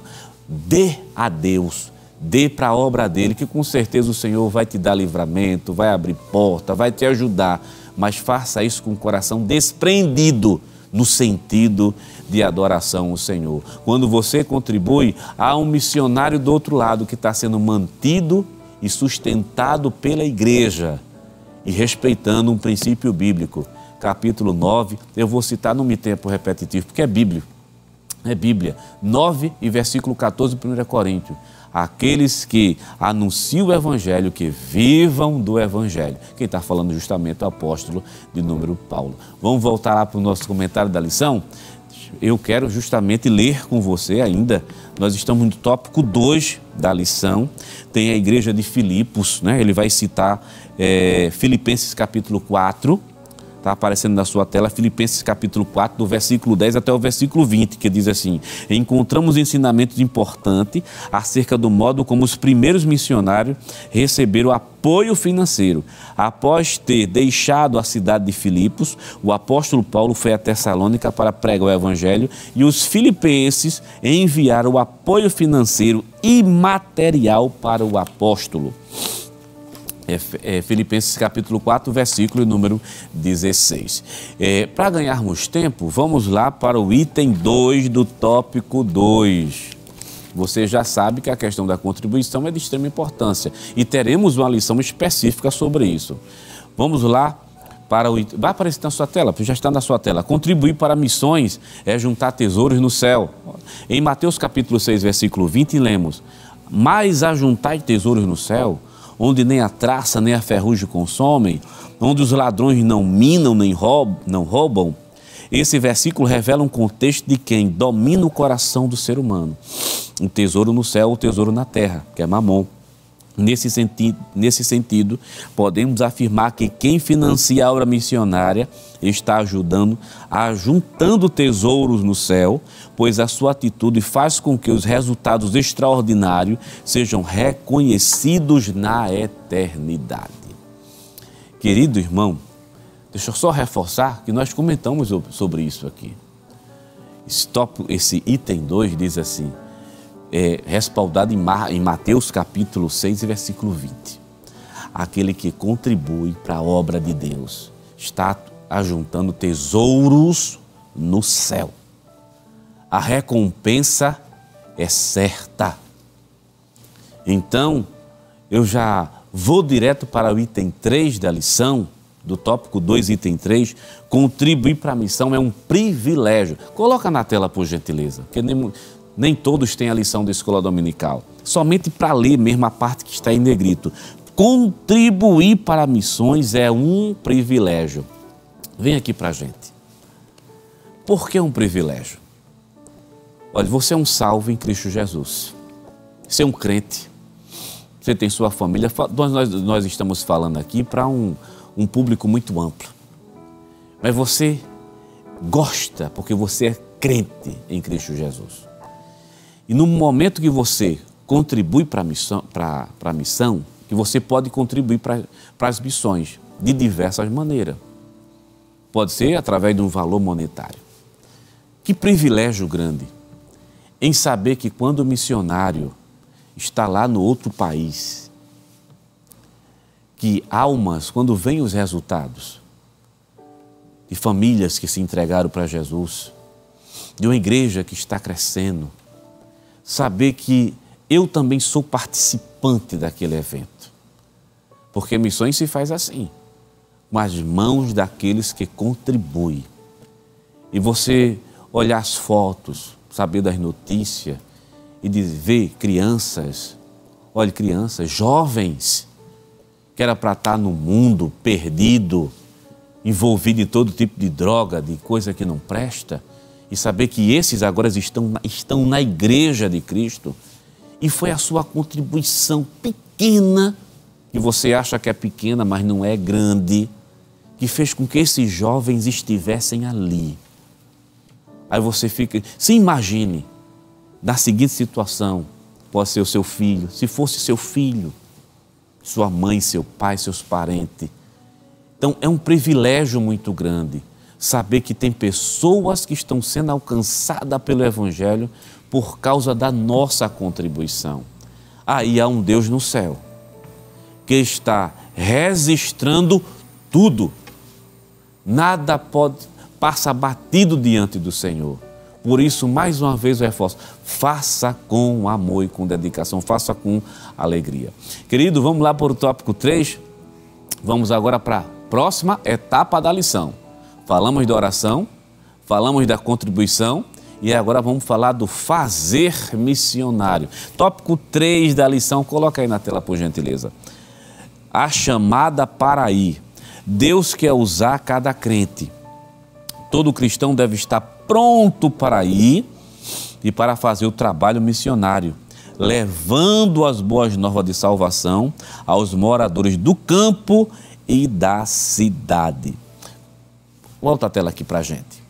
Speaker 3: Dê a Deus. Dê para a obra dele, que com certeza o Senhor vai te dar livramento, vai abrir porta, vai te ajudar. Mas faça isso com o coração desprendido no sentido de adoração ao Senhor. Quando você contribui, há um missionário do outro lado que está sendo mantido e sustentado pela igreja e respeitando um princípio bíblico. Capítulo nove, eu vou citar, não me tempo repetitivo, porque é Bíblia. É Bíblia. nove e versículo quatorze, primeira Coríntios. Aqueles que anunciam o Evangelho, que vivam do Evangelho. Quem está falando justamente é o apóstolo de número Paulo. Vamos voltar lá para o nosso comentário da lição? Eu quero justamente ler com você ainda. Nós estamos no tópico dois da lição. Tem a igreja de Filipos, né? Ele vai citar é, Filipenses capítulo quatro. Está aparecendo na sua tela, Filipenses capítulo quatro, do versículo dez até o versículo vinte, que diz assim: encontramos ensinamentos importantes acerca do modo como os primeiros missionários receberam apoio financeiro. Após ter deixado a cidade de Filipos, o apóstolo Paulo foi a Tessalônica para pregar o evangelho e os filipenses enviaram o apoio financeiro e material para o apóstolo. É, é, Filipenses capítulo quatro, versículo número dezesseis. É, para ganharmos tempo, vamos lá para o item dois do tópico dois. Você já sabe que a questão da contribuição é de extrema importância e teremos uma lição específica sobre isso. Vamos lá para o... Vai aparecer na sua tela, já está na sua tela. Contribuir para missões é juntar tesouros no céu. Em Mateus capítulo seis, versículo vinte, lemos: mas ajuntai tesouros no céu, onde nem a traça nem a ferrugem consomem, onde os ladrões não minam nem roubam, não roubam. Esse versículo revela um contexto de quem domina o coração do ser humano. Um tesouro no céu, o tesouro na terra, que é Mamon. Nesse sentido, nesse sentido, podemos afirmar que quem financia a obra missionária está ajudando, ajuntando tesouros no céu, pois a sua atitude faz com que os resultados extraordinários sejam reconhecidos na eternidade. Querido irmão, deixa eu só reforçar que nós comentamos sobre isso aqui. Esse, top, esse item dois diz assim: É, respaldado em, Mar, em Mateus capítulo seis, versículo vinte. Aquele que contribui para a obra de Deus está ajuntando tesouros no céu. A recompensa é certa. Então, eu já vou direto para o item três da lição, do tópico dois, item três. Contribuir para a missão é um privilégio. Coloca na tela, por gentileza, porque nem... Nem todos têm a lição da escola dominical. Somente para ler mesmo a parte que está em negrito. Contribuir para missões é um privilégio. Vem aqui para a gente. Por que um privilégio? Olha, você é um salvo em Cristo Jesus. Você é um crente. Você tem sua família. Nós, nós estamos falando aqui para um, um público muito amplo. Mas você gosta porque você é crente em Cristo Jesus. E no momento que você contribui para a missão, para a missão, que você pode contribuir para, para as missões de diversas maneiras. Pode ser através de um valor monetário. Que privilégio grande em saber que quando o missionário está lá no outro país, que almas, quando vêm os resultados de famílias que se entregaram para Jesus, de uma igreja que está crescendo, saber que eu também sou participante daquele evento. Porque missões se faz assim, com as mãos daqueles que contribuem. E você olhar as fotos, saber das notícias e de ver crianças, olha, crianças, jovens, que era para estar no mundo perdido, envolvido em todo tipo de droga, de coisa que não presta, e saber que esses agora estão, estão na igreja de Cristo, e foi a sua contribuição pequena, que você acha que é pequena, mas não é grande, que fez com que esses jovens estivessem ali. Aí você fica, se imagine, na seguinte situação, pode ser o seu filho, se fosse seu filho, sua mãe, seu pai, seus parentes. Então é um privilégio muito grande saber que tem pessoas que estão sendo alcançadas pelo Evangelho por causa da nossa contribuição. Aí há um Deus no céu que está registrando tudo. Nada pode passar batido diante do Senhor. Por isso, mais uma vez eu reforço, faça com amor e com dedicação, faça com alegria. Querido, vamos lá para o tópico três. Vamos agora para a próxima etapa da lição. Falamos da oração, falamos da contribuição e agora vamos falar do fazer missionário. Tópico três da lição, coloca aí na tela, por gentileza. A chamada para ir. Deus quer usar cada crente. Todo cristão deve estar pronto para ir e para fazer o trabalho missionário, levando as boas novas de salvação aos moradores do campo e da cidade. Volta a tela aqui para a gente.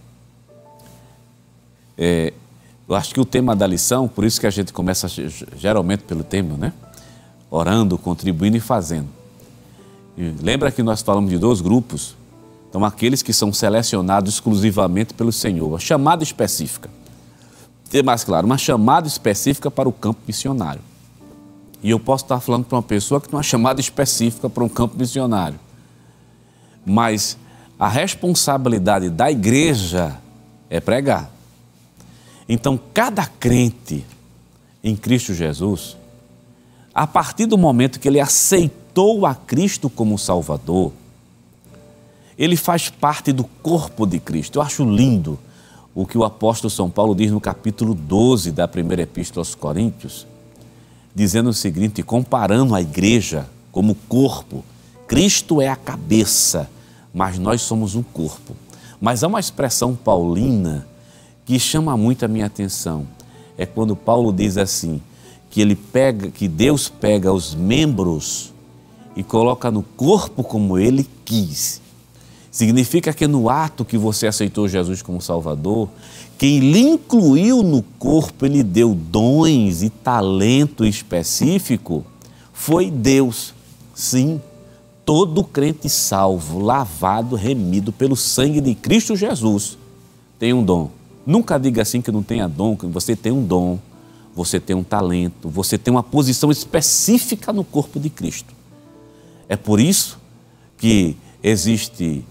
Speaker 3: É, eu acho que o tema da lição, por isso que a gente começa geralmente pelo tema, né? Orando, contribuindo e fazendo. E lembra que nós falamos de dois grupos? Então, aqueles que são selecionados exclusivamente pelo Senhor, a chamada específica. Ter mais claro, uma chamada específica para o campo missionário. E eu posso estar falando para uma pessoa que tem uma chamada específica para um campo missionário. Mas a responsabilidade da igreja é pregar. Então, cada crente em Cristo Jesus, a partir do momento que ele aceitou a Cristo como Salvador, ele faz parte do corpo de Cristo. Eu acho lindo o que o apóstolo São Paulo diz no capítulo doze da primeira epístola aos Coríntios, dizendo o seguinte, comparando a igreja como corpo. Cristo é a cabeça, mas nós somos um corpo. Mas há uma expressão paulina que chama muito a minha atenção. É quando Paulo diz assim, que ele pega, que Deus pega os membros e coloca no corpo como ele quis. Significa que no ato que você aceitou Jesus como Salvador, quem lhe incluiu no corpo, ele deu dons e talento específico, foi Deus. Sim, todo crente salvo, lavado, remido pelo sangue de Cristo Jesus, tem um dom. Nunca diga assim que não tenha dom, que você tem um dom, você tem um talento, você tem uma posição específica no corpo de Cristo. É por isso que existe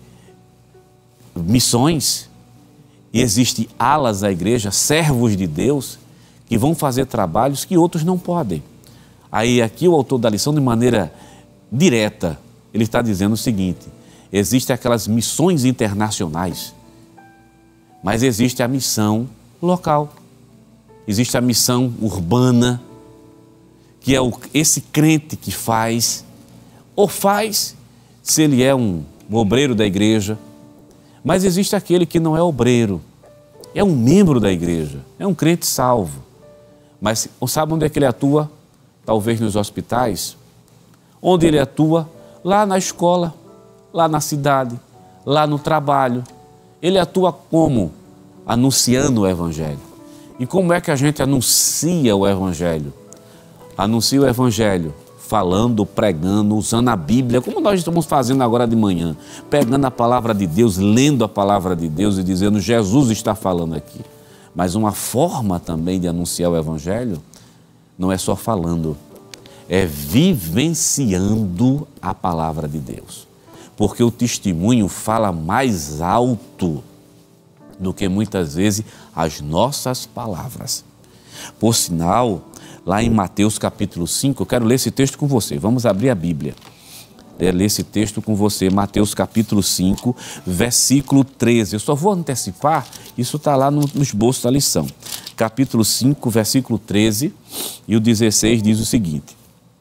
Speaker 3: missões e existe alas da igreja, servos de Deus, que vão fazer trabalhos que outros não podem. Aí aqui o autor da lição, de maneira direta, ele está dizendo o seguinte, existem aquelas missões internacionais, mas existe a missão local, existe a missão urbana, que é o, esse crente que faz, ou faz se ele é um, um obreiro da igreja, mas existe aquele que não é obreiro, é um membro da igreja, é um crente salvo. Mas sabe onde é que ele atua? Talvez nos hospitais. Onde ele atua? Lá na escola, lá na cidade, lá no trabalho. Ele atua como? Anunciando o Evangelho. E como é que a gente anuncia o Evangelho? Anuncia o Evangelho falando, pregando, usando a Bíblia, como nós estamos fazendo agora de manhã, pegando a palavra de Deus, lendo a palavra de Deus e dizendo, Jesus está falando aqui. Mas uma forma também de anunciar o Evangelho não é só falando, é vivenciando a palavra de Deus. Porque o testemunho fala mais alto do que muitas vezes as nossas palavras. Por sinal, lá em Mateus capítulo cinco, eu quero ler esse texto com você. Vamos abrir a Bíblia. Ler esse texto com você, Mateus capítulo cinco, versículo treze. Eu só vou antecipar, isso está lá no, no esboço da lição. Capítulo cinco, versículo treze e o dezesseis diz o seguinte.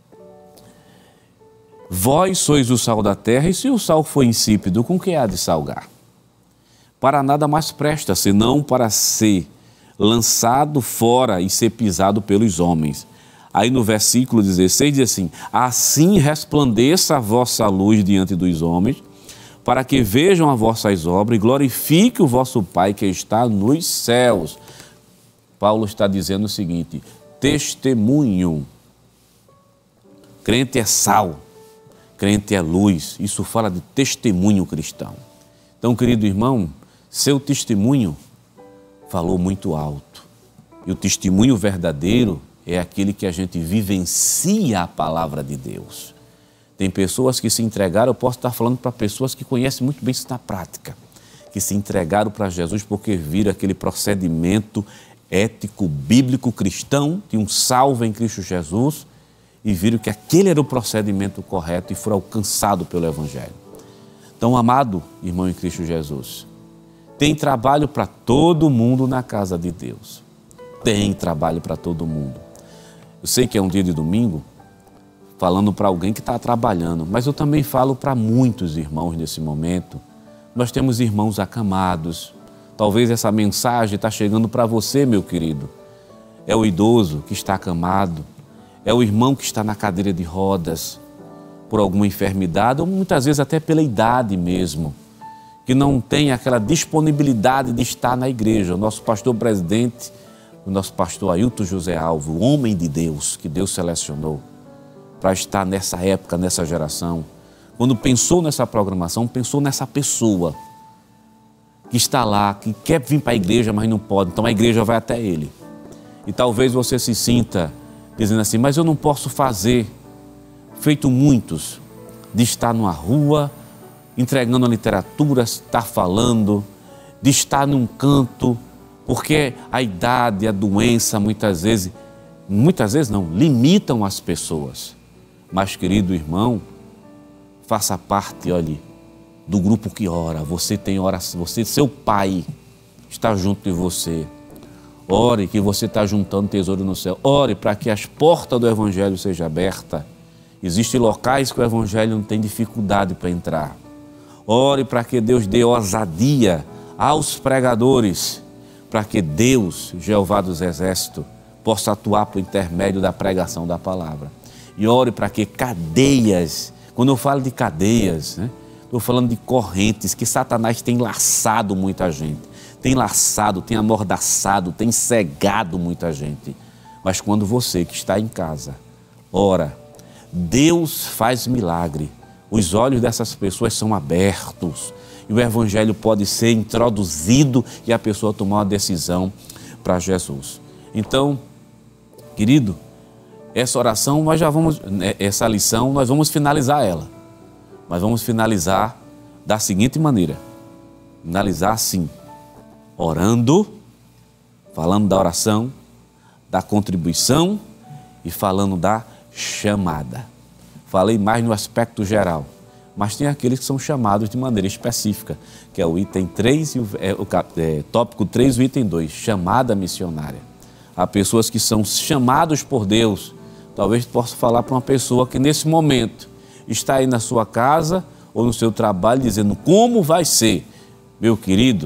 Speaker 3: Vós sois o sal da terra, e se o sal for insípido, com que há de salgar? Para nada mais presta, senão para ser lançado fora e ser pisado pelos homens. Aí no versículo dezesseis diz assim, assim resplandeça a vossa luz diante dos homens, para que vejam as vossas obras e glorifique o vosso Pai que está nos céus. Paulo está dizendo o seguinte, testemunho. Crente é sal, crente é luz, isso fala de testemunho cristão. Então, querido irmão, seu testemunho falou muito alto. E o testemunho verdadeiro é aquele que a gente vivencia a palavra de Deus. Tem pessoas que se entregaram, eu posso estar falando para pessoas que conhecem muito bem isso na prática, que se entregaram para Jesus porque viram aquele procedimento ético, bíblico, cristão, de um salvo em Cristo Jesus, e viram que aquele era o procedimento correto e foram alcançados pelo Evangelho. Então, amado irmão em Cristo Jesus, tem trabalho para todo mundo na casa de Deus. Tem trabalho para todo mundo. Eu sei que é um dia de domingo, falando para alguém que está trabalhando, mas eu também falo para muitos irmãos nesse momento. Nós temos irmãos acamados. Talvez essa mensagem está chegando para você, meu querido. É o idoso que está acamado, é o irmão que está na cadeira de rodas por alguma enfermidade, ou muitas vezes até pela idade mesmo, que não tem aquela disponibilidade de estar na igreja. O nosso pastor presidente, o nosso pastor Ailton José Alves, o homem de Deus que Deus selecionou para estar nessa época, nessa geração, quando pensou nessa programação, pensou nessa pessoa que está lá, que quer vir para a igreja, mas não pode, então a igreja vai até ele. E talvez você se sinta dizendo assim, mas eu não posso fazer, feito muitos, de estar numa rua, entregando a literatura, estar falando, de estar num canto, porque a idade, a doença, muitas vezes, muitas vezes não, limitam as pessoas. Mas, querido irmão, faça parte, olhe, do grupo que ora. Você tem oração, você, seu pai está junto de você. Ore que você está juntando tesouro no céu. Ore para que as portas do Evangelho sejam abertas. Existem locais que o Evangelho não tem dificuldade para entrar. Ore para que Deus dê ousadia aos pregadores, para que Deus, Jeová dos Exércitos, possa atuar por intermédio da pregação da palavra. E ore para que cadeias, quando eu falo de cadeias, né, estou falando de correntes que Satanás tem laçado muita gente. Tem laçado, tem amordaçado, tem cegado muita gente. Mas quando você que está em casa, ora, Deus faz milagre. Os olhos dessas pessoas são abertos e o Evangelho pode ser introduzido e a pessoa tomar uma decisão para Jesus. Então, querido, essa oração nós já vamos, essa lição nós vamos finalizar ela. Mas vamos finalizar da seguinte maneira, finalizar assim, orando, falando da oração, da contribuição e falando da chamada. Falei mais no aspecto geral, mas tem aqueles que são chamados de maneira específica, que é o item três, e o, é, o é, tópico três e o item dois, chamada missionária. Há pessoas que são chamados por Deus. Talvez possa falar para uma pessoa que nesse momento está aí na sua casa ou no seu trabalho dizendo como vai ser. Meu querido,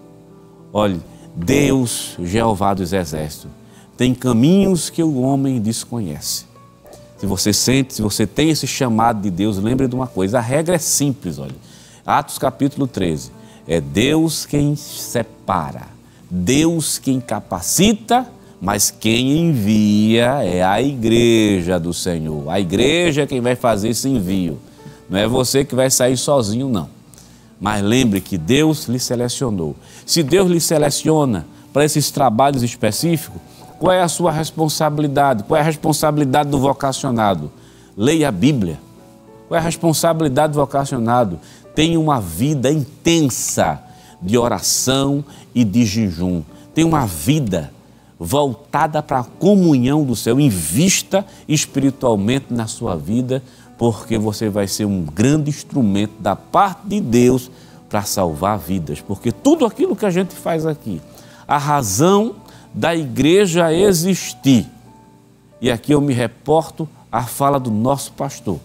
Speaker 3: olhe, Deus, Jeová dos Exércitos, tem caminhos que o homem desconhece. Se você sente, se você tem esse chamado de Deus, lembre de uma coisa, a regra é simples, olha. Atos capítulo treze, é Deus quem separa, Deus quem capacita, mas quem envia é a igreja do Senhor. A igreja é quem vai fazer esse envio. Não é você que vai sair sozinho, não. Mas lembre que Deus lhe selecionou. Se Deus lhe seleciona para esses trabalhos específicos, qual é a sua responsabilidade? Qual é a responsabilidade do vocacionado? Leia a Bíblia. Qual é a responsabilidade do vocacionado? Tenha uma vida intensa de oração e de jejum. Tenha uma vida voltada para a comunhão do céu. Invista espiritualmente na sua vida, porque você vai ser um grande instrumento da parte de Deus para salvar vidas. Porque tudo aquilo que a gente faz aqui, a razão da igreja existir, e aqui eu me reporto à fala do nosso pastor,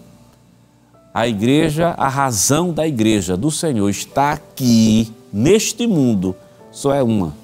Speaker 3: a igreja, a razão da igreja do Senhor está aqui, neste mundo, só é uma.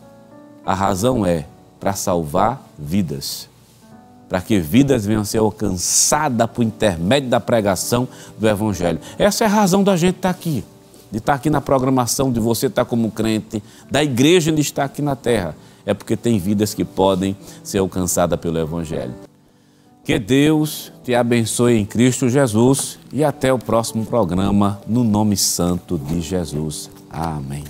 Speaker 3: A razão é para salvar vidas, para que vidas venham a ser alcançadas por intermédio da pregação do Evangelho. Essa é a razão da gente estar aqui, de estar aqui na programação, de você estar como crente, da igreja de estar aqui na terra. É porque tem vidas que podem ser alcançadas pelo Evangelho. Que Deus te abençoe em Cristo Jesus e até o próximo programa, no nome santo de Jesus. Amém.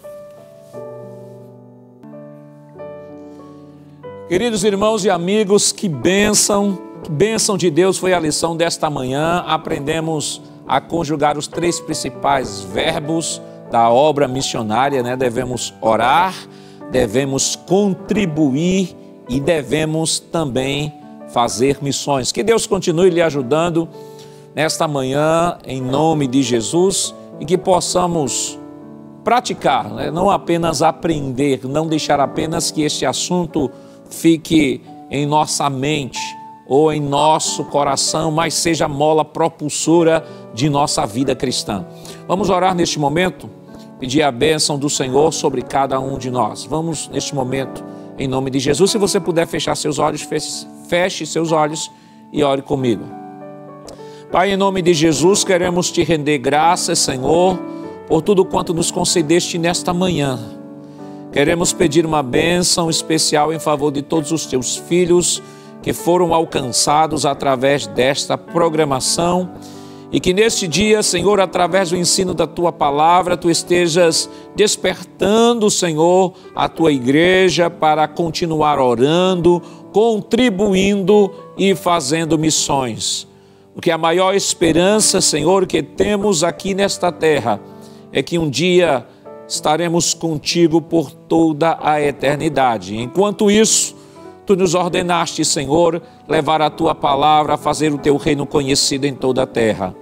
Speaker 1: Queridos irmãos e amigos, que bênção, que bênção de Deus foi a lição desta manhã. Aprendemos a conjugar os três principais verbos da obra missionária, né? Devemos orar, devemos contribuir e devemos também fazer missões. Que Deus continue lhe ajudando nesta manhã, em nome de Jesus, e que possamos praticar, né? Não apenas aprender, não deixar apenas que este assunto fique em nossa mente ou em nosso coração, mas seja mola propulsora de nossa vida cristã. Vamos orar neste momento, pedir a bênção do Senhor sobre cada um de nós. Vamos neste momento, em nome de Jesus. Se você puder fechar seus olhos, feche, feche seus olhos e ore comigo. Pai, em nome de Jesus, queremos te render graças, Senhor, por tudo quanto nos concedeste nesta manhã. Queremos pedir uma bênção especial em favor de todos os teus filhos que foram alcançados através desta programação e que neste dia, Senhor, através do ensino da tua palavra, tu estejas despertando, Senhor, a tua igreja para continuar orando, contribuindo e fazendo missões. Porque a maior esperança, Senhor, que temos aqui nesta terra é que um dia estaremos contigo por toda a eternidade. Enquanto isso, tu nos ordenaste, Senhor, levar a tua palavra, a fazer o teu reino conhecido em toda a terra.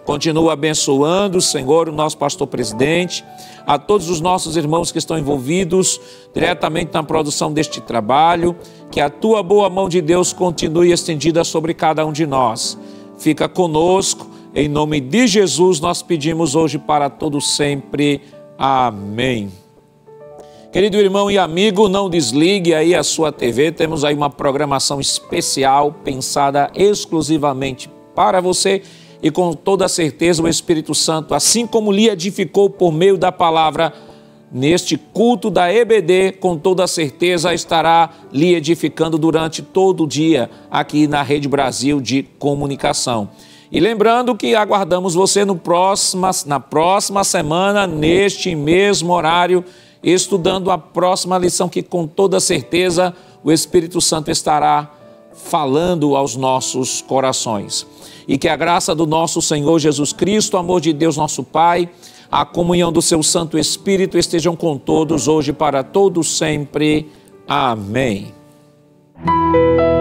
Speaker 1: Continua abençoando, Senhor, o nosso pastor presidente, a todos os nossos irmãos que estão envolvidos diretamente na produção deste trabalho, que a tua boa mão de Deus continue estendida sobre cada um de nós. Fica conosco, em nome de Jesus nós pedimos hoje para todos sempre. Amém. Querido irmão e amigo, não desligue aí a sua T V, temos aí uma programação especial pensada exclusivamente para você e com toda certeza o Espírito Santo, assim como lhe edificou por meio da palavra, neste culto da E B D, com toda certeza estará lhe edificando durante todo o dia aqui na Rede Brasil de Comunicação. E lembrando que aguardamos você no próxima, na próxima semana, neste mesmo horário, estudando a próxima lição que com toda certeza o Espírito Santo estará falando aos nossos corações. E que a graça do nosso Senhor Jesus Cristo, o amor de Deus nosso Pai, a comunhão do seu Santo Espírito estejam com todos hoje para todos sempre. Amém.